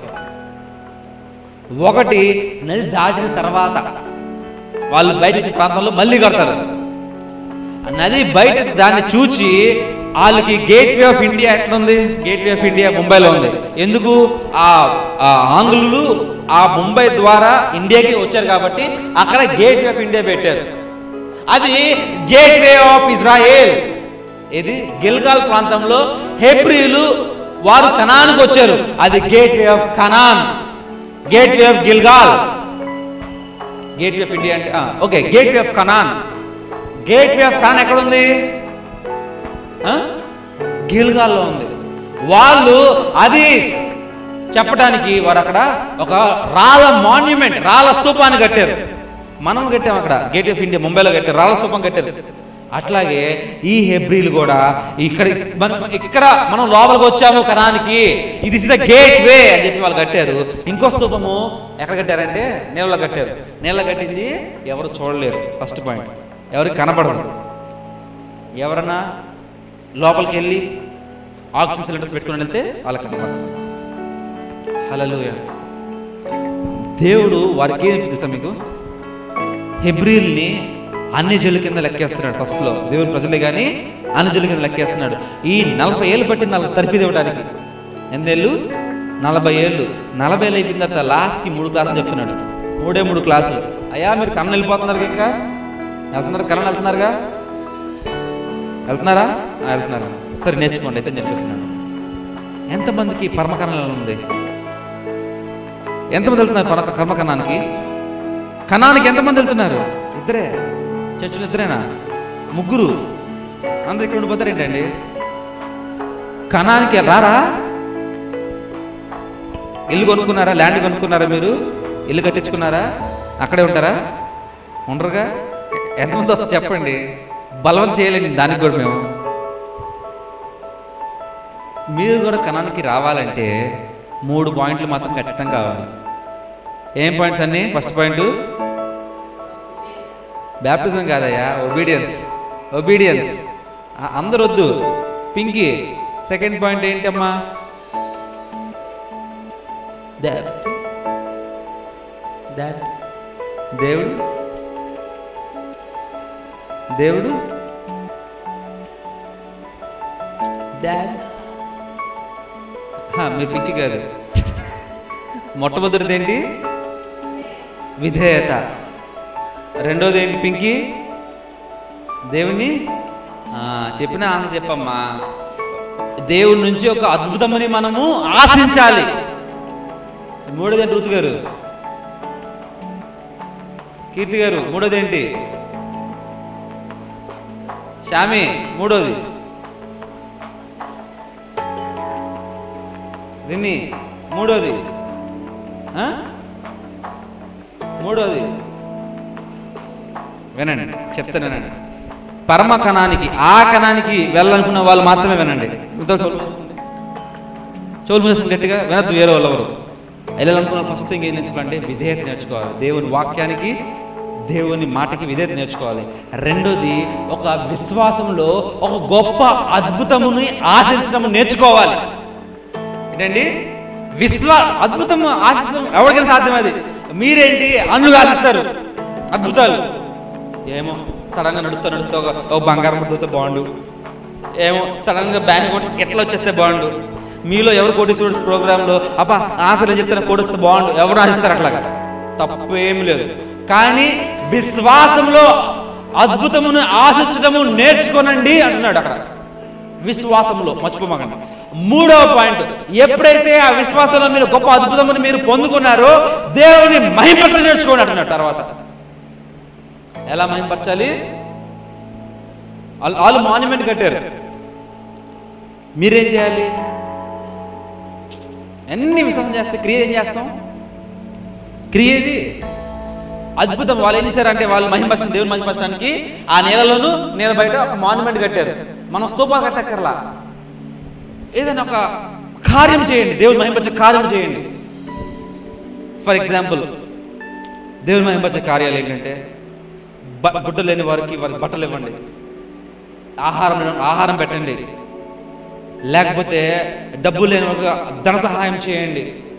ఒకటి నది దాటిన తర్వాత వాళ్ళు బయట వచ్చే ప్రాంతంలో మళ్ళీ కడతారు. నది బయట దాన్ని చూచి వాళ్ళకి గేట్ వే ఆఫ్ ఇండియా ఎట్లుంది? గేట్ వే ఆఫ్ ఇండియా ముంబైలో ఉంది. ఎందుకు? ఆ ఆంగ్లులు ఆ ముంబై ద్వారా ఇండియాకి వచ్చారు కాబట్టి అక్కడ గేట్ వే ఆఫ్ ఇండియా పెట్టారు. అది గేట్ వే ఆఫ్ ఇజ్రాయెల్. ఇది గిల్గాల్ ప్రాంతంలో హెబ్రీయులు వారు కనాన్కి వచ్చారు. అది gateway of Canaan, gateway of Gilgal. Gateway of India అంటే okay, gateway of Canaan. Gateway of Canaan ఎక్కడ ఉంది? గిల్గాల్లో ఉంది. వాళ్ళు అది చెప్పడానికి వారు అక్కడ ఒక రాళ్ళ మాన్యుమెంట్, రాళ్ళ స్తూపాన్ని కట్టారు. మనం కట్టాం అక్కడ, గేట్ ఆఫ్ ఇండియా ముంబైలో కట్టారు, రాళ్ళ స్తూపం కట్టారు. అట్లాగే ఈ హెబ్రీలు కూడా ఇక్కడ మనం ఇక్కడ మనం లోపలికి వచ్చాము కనానికి, ఇది ఇస్ ద గేట్ వే అని చెప్పి వాళ్ళు కట్టారు. ఇంకో స్తూపము ఎక్కడ కట్టారంటే నీళ్ళలో కట్టారు. నీళ్ళలో కట్టింది ఎవరు చూడలేరు. ఫస్ట్ పాయింట్, ఎవరికి కనపడదు. ఎవరన్నా లోపలికి వెళ్ళి ఆక్సిజన్ సిలిండర్స్ పెట్టుకుని వెళ్తే వాళ్ళకి కనపడదు. హల్లెలూయా. దేవుడు వారికి ఏం తెలుసా మీకు, హెబ్రీల్ని అన్ని జల్లు కింద లెక్కేస్తున్నాడు. ఫస్ట్లో దేవుని ప్రజలే కానీ అన్ని జల్లు కింద లెక్కేస్తున్నాడు. ఈ నలభై ఏళ్ళు పట్టింది వాళ్ళకి తర్ఫీదు ఇవ్వడానికి. ఎన్నేళ్ళు? నలభై ఏళ్ళు. నలభై ఏళ్ళు అయిపోయిన తర్వాత లాస్ట్కి మూడు క్లాసులు చెప్తున్నాడు. మూడే మూడు క్లాసులు. అయ్యా మీరు కన్ను వెళ్ళిపోతున్నారు, ఇంకా వెళ్తున్నారు, కన్ను వెళ్తున్నారుగా, వెళ్తున్నారా? వెళ్తున్నారు, సరే నేర్చుకోండి అయితే నేర్పిస్తున్నాడు. ఎంతమందికి పరమకరణం ఉంది? ఎంతమంది వెళ్తున్నారు పరమ కర్మకణానికి? కణానికి ఎంతమంది వెళ్తున్నారు? ఇద్దరే. చర్చలు ఇద్దరేనా? ముగ్గురు. అందరు ఇక్కడ ఉండిపోతారు ఏంటండి? కణానికి రారా? ఇల్లు కొనుక్కున్నారా? ల్యాండ్ కొనుక్కున్నారా? మీరు ఇల్లు కట్టించుకున్నారా? అక్కడే ఉంటారా? ఉండరుగా. ఎంతమంది వస్తే చెప్పండి, బలవంతం చేయలేండి దానికి కూడా. మేము మీరు కూడా కణానికి రావాలంటే మూడు పాయింట్లు మాత్రం ఖచ్చితంగా కావాలి. ఏం పాయింట్స్ అన్ని? ఫస్ట్ పాయింట్ బ్యాప్టిజం కాదయ్యా, ఒబీడియన్స్. ఒబీడియన్స్ అందరు వద్దు, పింకీ. సెకండ్ పాయింట్ ఏంటమ్మా? దేవుడు దేవుడు మీరు పింకీ కాదు. మొట్టమొదటిది ఏంటి? విధేయత. రెండోది ఏంటి పింకీ? దేవుని చెప్పిన ఆనంద చెప్పమ్మా. దేవుడి నుంచి ఒక అద్భుతమని మనము ఆశించాలి. మూడోది ఏంటి రుతు గారు? కీర్తి గారు మూడోది ఏంటి? షామి మూడోది? రిన్ని మూడోది? మూడోది వినండి, చెప్తానండి. పరమ కణానికి, ఆ కణానికి వెళ్ళాలనుకున్న వాళ్ళు మాత్రమే వినండి. చోలు మూసుకుని గట్టిగా వినద్దు. వేరే వాళ్ళు ఎవరు వెళ్ళాలనుకున్న ఫస్ట్ థింగ్ ఏం నేర్చుకోవాలంటే విధేయత నేర్చుకోవాలి. దేవుని వాక్యానికి, దేవుని మాటకి విధేయత నేర్చుకోవాలి. రెండోది ఒక విశ్వాసంలో ఒక గొప్ప అద్భుతముని ఆశించడం నేర్చుకోవాలి. ఏంటండి? విశ్వా అద్భుతము ఆశించడం ఎవరికైనా సాధ్యం. అది మీరేంటి అన్నులు ఆశిస్తారు అద్భుతాలు. ఏమో సడన్గా నడుస్తూ నడుస్తూ ఒక బంగారం పడుతూ బాగుండు, ఏమో సడన్గా బ్యాంక్ అకౌంట్ ఎట్లా వచ్చేస్తే బాగుండు. మీలో ఎవరు కోటి స్టూడెంట్స్ ప్రోగ్రాంలో అబ్బా ఆశలు చెప్తాను కోటి వస్తే బాగుండు, ఎవరు ఆశిస్తారు అట్లాగా, తప్పేమి లేదు. కానీ విశ్వాసంలో అద్భుతమును ఆశించడము నేర్చుకోనండి అంటున్నాడు అక్కడ. విశ్వాసంలో మర్చిపోమాకండి. మూడవ పాయింట్, ఎప్పుడైతే ఆ విశ్వాసంలో మీరు గొప్ప అద్భుతమును మీరు పొందుకున్నారో దేవుని మహిమపరచడం నేర్చుకోండి అంటున్నాడు. తర్వాత ఎలా మహిమపరచాలి? వాళ్ళు మాన్యుమెంట్ కట్టారు, మీరేం చేయాలి? అన్ని విశ్వాసం చేస్తే క్రియ ఏం చేస్తాం? క్రియది అద్భుతం. వాళ్ళు ఏం చేశారంటే వాళ్ళు మహిమపరచడం, దేవుని మహిమపరచడానికి ఆ నేలలోను నేల బయట ఒక మాన్యుమెంట్ కట్టారు. మనం స్తూపాలు కట్టక్కర్లా, ఏదైనా ఒక కార్యం చేయండి, దేవుని మహిమపరిచే కార్యం చేయండి. ఫర్ ఎగ్జాంపుల్ దేవుని మహిమపరిచే కార్యాలు ఏంటంటే గుడ్డలు లేని వారికి వారికి బట్టలు ఇవ్వండి, ఆహారం ఆహారం పెట్టండి, లేకపోతే డబ్బులు లేని వారికి ధన సహాయం చేయండి,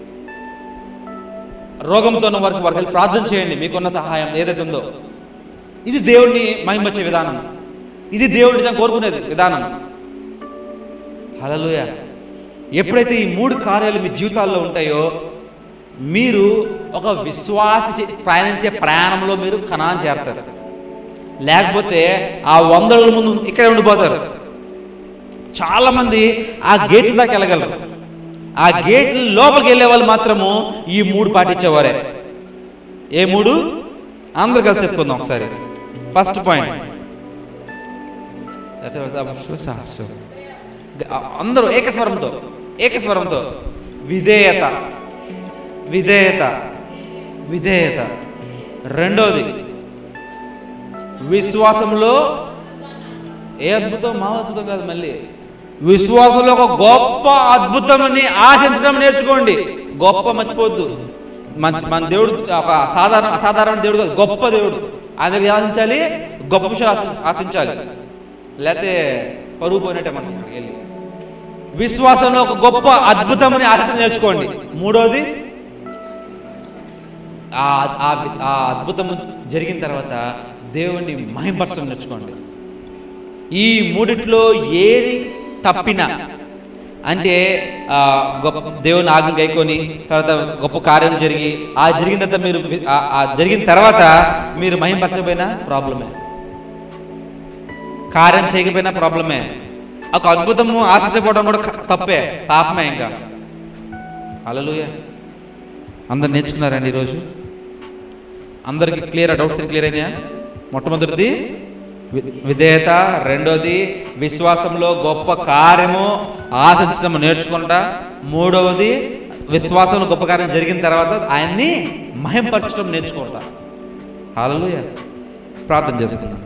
రోగంతో ఉన్న వారికి వారికి ప్రార్థన చేయండి, మీకున్న సహాయం ఏదైతే ఉందో. ఇది దేవుడిని మహిమపరిచే విధానం, ఇది దేవుడిని కోరుకునేది విధానం. హల్లెలూయా. ఎప్పుడైతే ఈ మూడు కార్యాలు మీ జీవితాల్లో ఉంటాయో మీరు ఒక విశ్వాసి ప్రయాణించే ప్రయాణంలో మీరు కనాన్ చేరతారు. లేకపోతే ఆ వందల ముందు ఇక్కడే ఉండిపోతారు. చాలామంది ఆ గేట్ల దాకా వెళ్ళగలరు. ఆ గేట్ల లోపలికి వెళ్ళే వాళ్ళు మాత్రము ఈ మూడు పాటించేవారే. ఏ మూడు? అందరు కలిసి చెప్పుకుందాం ఒకసారి. ఫస్ట్ పాయింట్ అందరూ ఏకస్వరంతో ఏకస్వరంతో విధేయత విధేయత విధేయత. రెండోది విశ్వాసంలో, ఏ అద్భుతం, మా అద్భుతం కాదు, మళ్ళీ విశ్వాసంలో ఒక గొప్ప అద్భుతాన్ని ఆశించడం నేర్చుకోండి. గొప్ప మర్చిపోవద్దు. మంచి మన దేవుడు ఒక సాధారణ అసాధారణ దేవుడు కాదు, గొప్ప దేవుడు. ఆయన దగ్గర ఆశించాలి, గొప్ప విషయాలు ఆశించాలి, లేకపోతే పరుగు పోయినట్టే మనం వెళ్ళి. విశ్వాసంలో ఒక గొప్ప అద్భుతాన్ని ఆశించడం నేర్చుకోండి. మూడోది ఆ అద్భుతం జరిగిన తర్వాత దేవుణ్ణి మహిమపరచడం నేర్చుకోండి. ఈ మూడిట్లో ఏది తప్పినా, అంటే గొప్ప దేవుని ఆజ్ఞ గైకొని తర్వాత గొప్ప కార్యం జరిగి ఆ జరిగిన తర్వాత మీరు జరిగిన తర్వాత మీరు మహిమపరచకపోయినా ప్రాబ్లమే, కార్యం చేయకపోయినా ప్రాబ్లమే, ఒక అద్భుతము ఆశించకపోవడం కూడా తప్పే, పాపమే. ఇంకా హల్లెలూయా. అందరు నేర్చుకున్నారండి ఈరోజు? అందరికి క్లియర్? డౌట్స్ క్లియర్ అయినాయా? మొట్టమొదటిది విధేయత, రెండోది విశ్వాసంలో గొప్ప కార్యము ఆశించడం నేర్చుకుంటా, మూడవది విశ్వాసంలో గొప్ప కార్యం జరిగిన తర్వాత ఆయన్ని మహిమపరచడం నేర్చుకుంటా. హల్లెలూయా. ప్రార్థన చేసుకుందాం.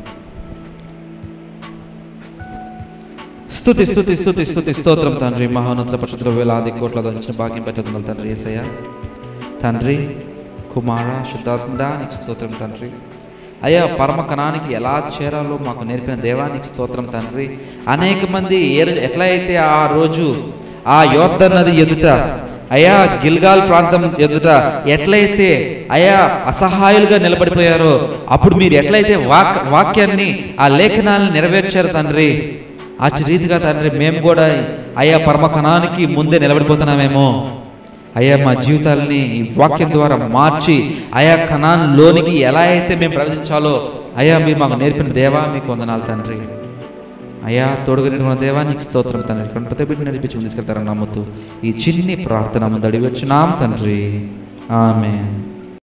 స్తుతి స్తుతి స్తుతి స్తుతి స్తోత్రం తండ్రి, మహోన్నత పరిశుద్ధ వేలాది కోట్ల దంచిన భాగ్యం పెట్టడం తండ్రి యేసయ్య. తండ్రి, కుమార, శుద్ధాత్మ నీకు స్తోత్రం తండ్రి. అయ్యా, పరమ కణానికి ఎలా చేరాలో మాకు నేర్పిన దేవానికి స్తోత్రం తండ్రి. అనేక మంది ఏ ఎట్లా అయితే ఆ రోజు ఆ యోర్దన్ నది ఎదుట, అయ్యా గిల్గాల్ ప్రాంతం ఎదుట ఎట్లయితే అయ్యా అసహాయులుగా నిలబడిపోయారో, అప్పుడు మీరు ఎట్లయితే వాక్ వాక్యాన్ని ఆ లేఖనాలను నెరవేర్చారు తండ్రి, అటు రీతిగా తండ్రి మేము కూడా అయ్యా పరమ కణానికి ముందే నిలబడిపోతున్నామేమో. అయ్యా మా జీవితాలని ఈ వాక్యం ద్వారా మార్చి అయా కణాన్లోనికి ఎలా అయితే మేము ప్రవేశించాలో అయ్యా మీరు మాకు నేర్పిన దేవా మీకు వందనాలు తండ్రి. అయ్యా తోడుగా నిన్న దేవా నీకు స్తోత్రం తండ్రి. ప్రతి బిడ్డ నడిపించి తీసుకెళ్తారని నమ్ముతూ ఈ చిన్ని ప్రార్థన ముందు అడిగి వచ్చినాం తండ్రి. ఆమేన్.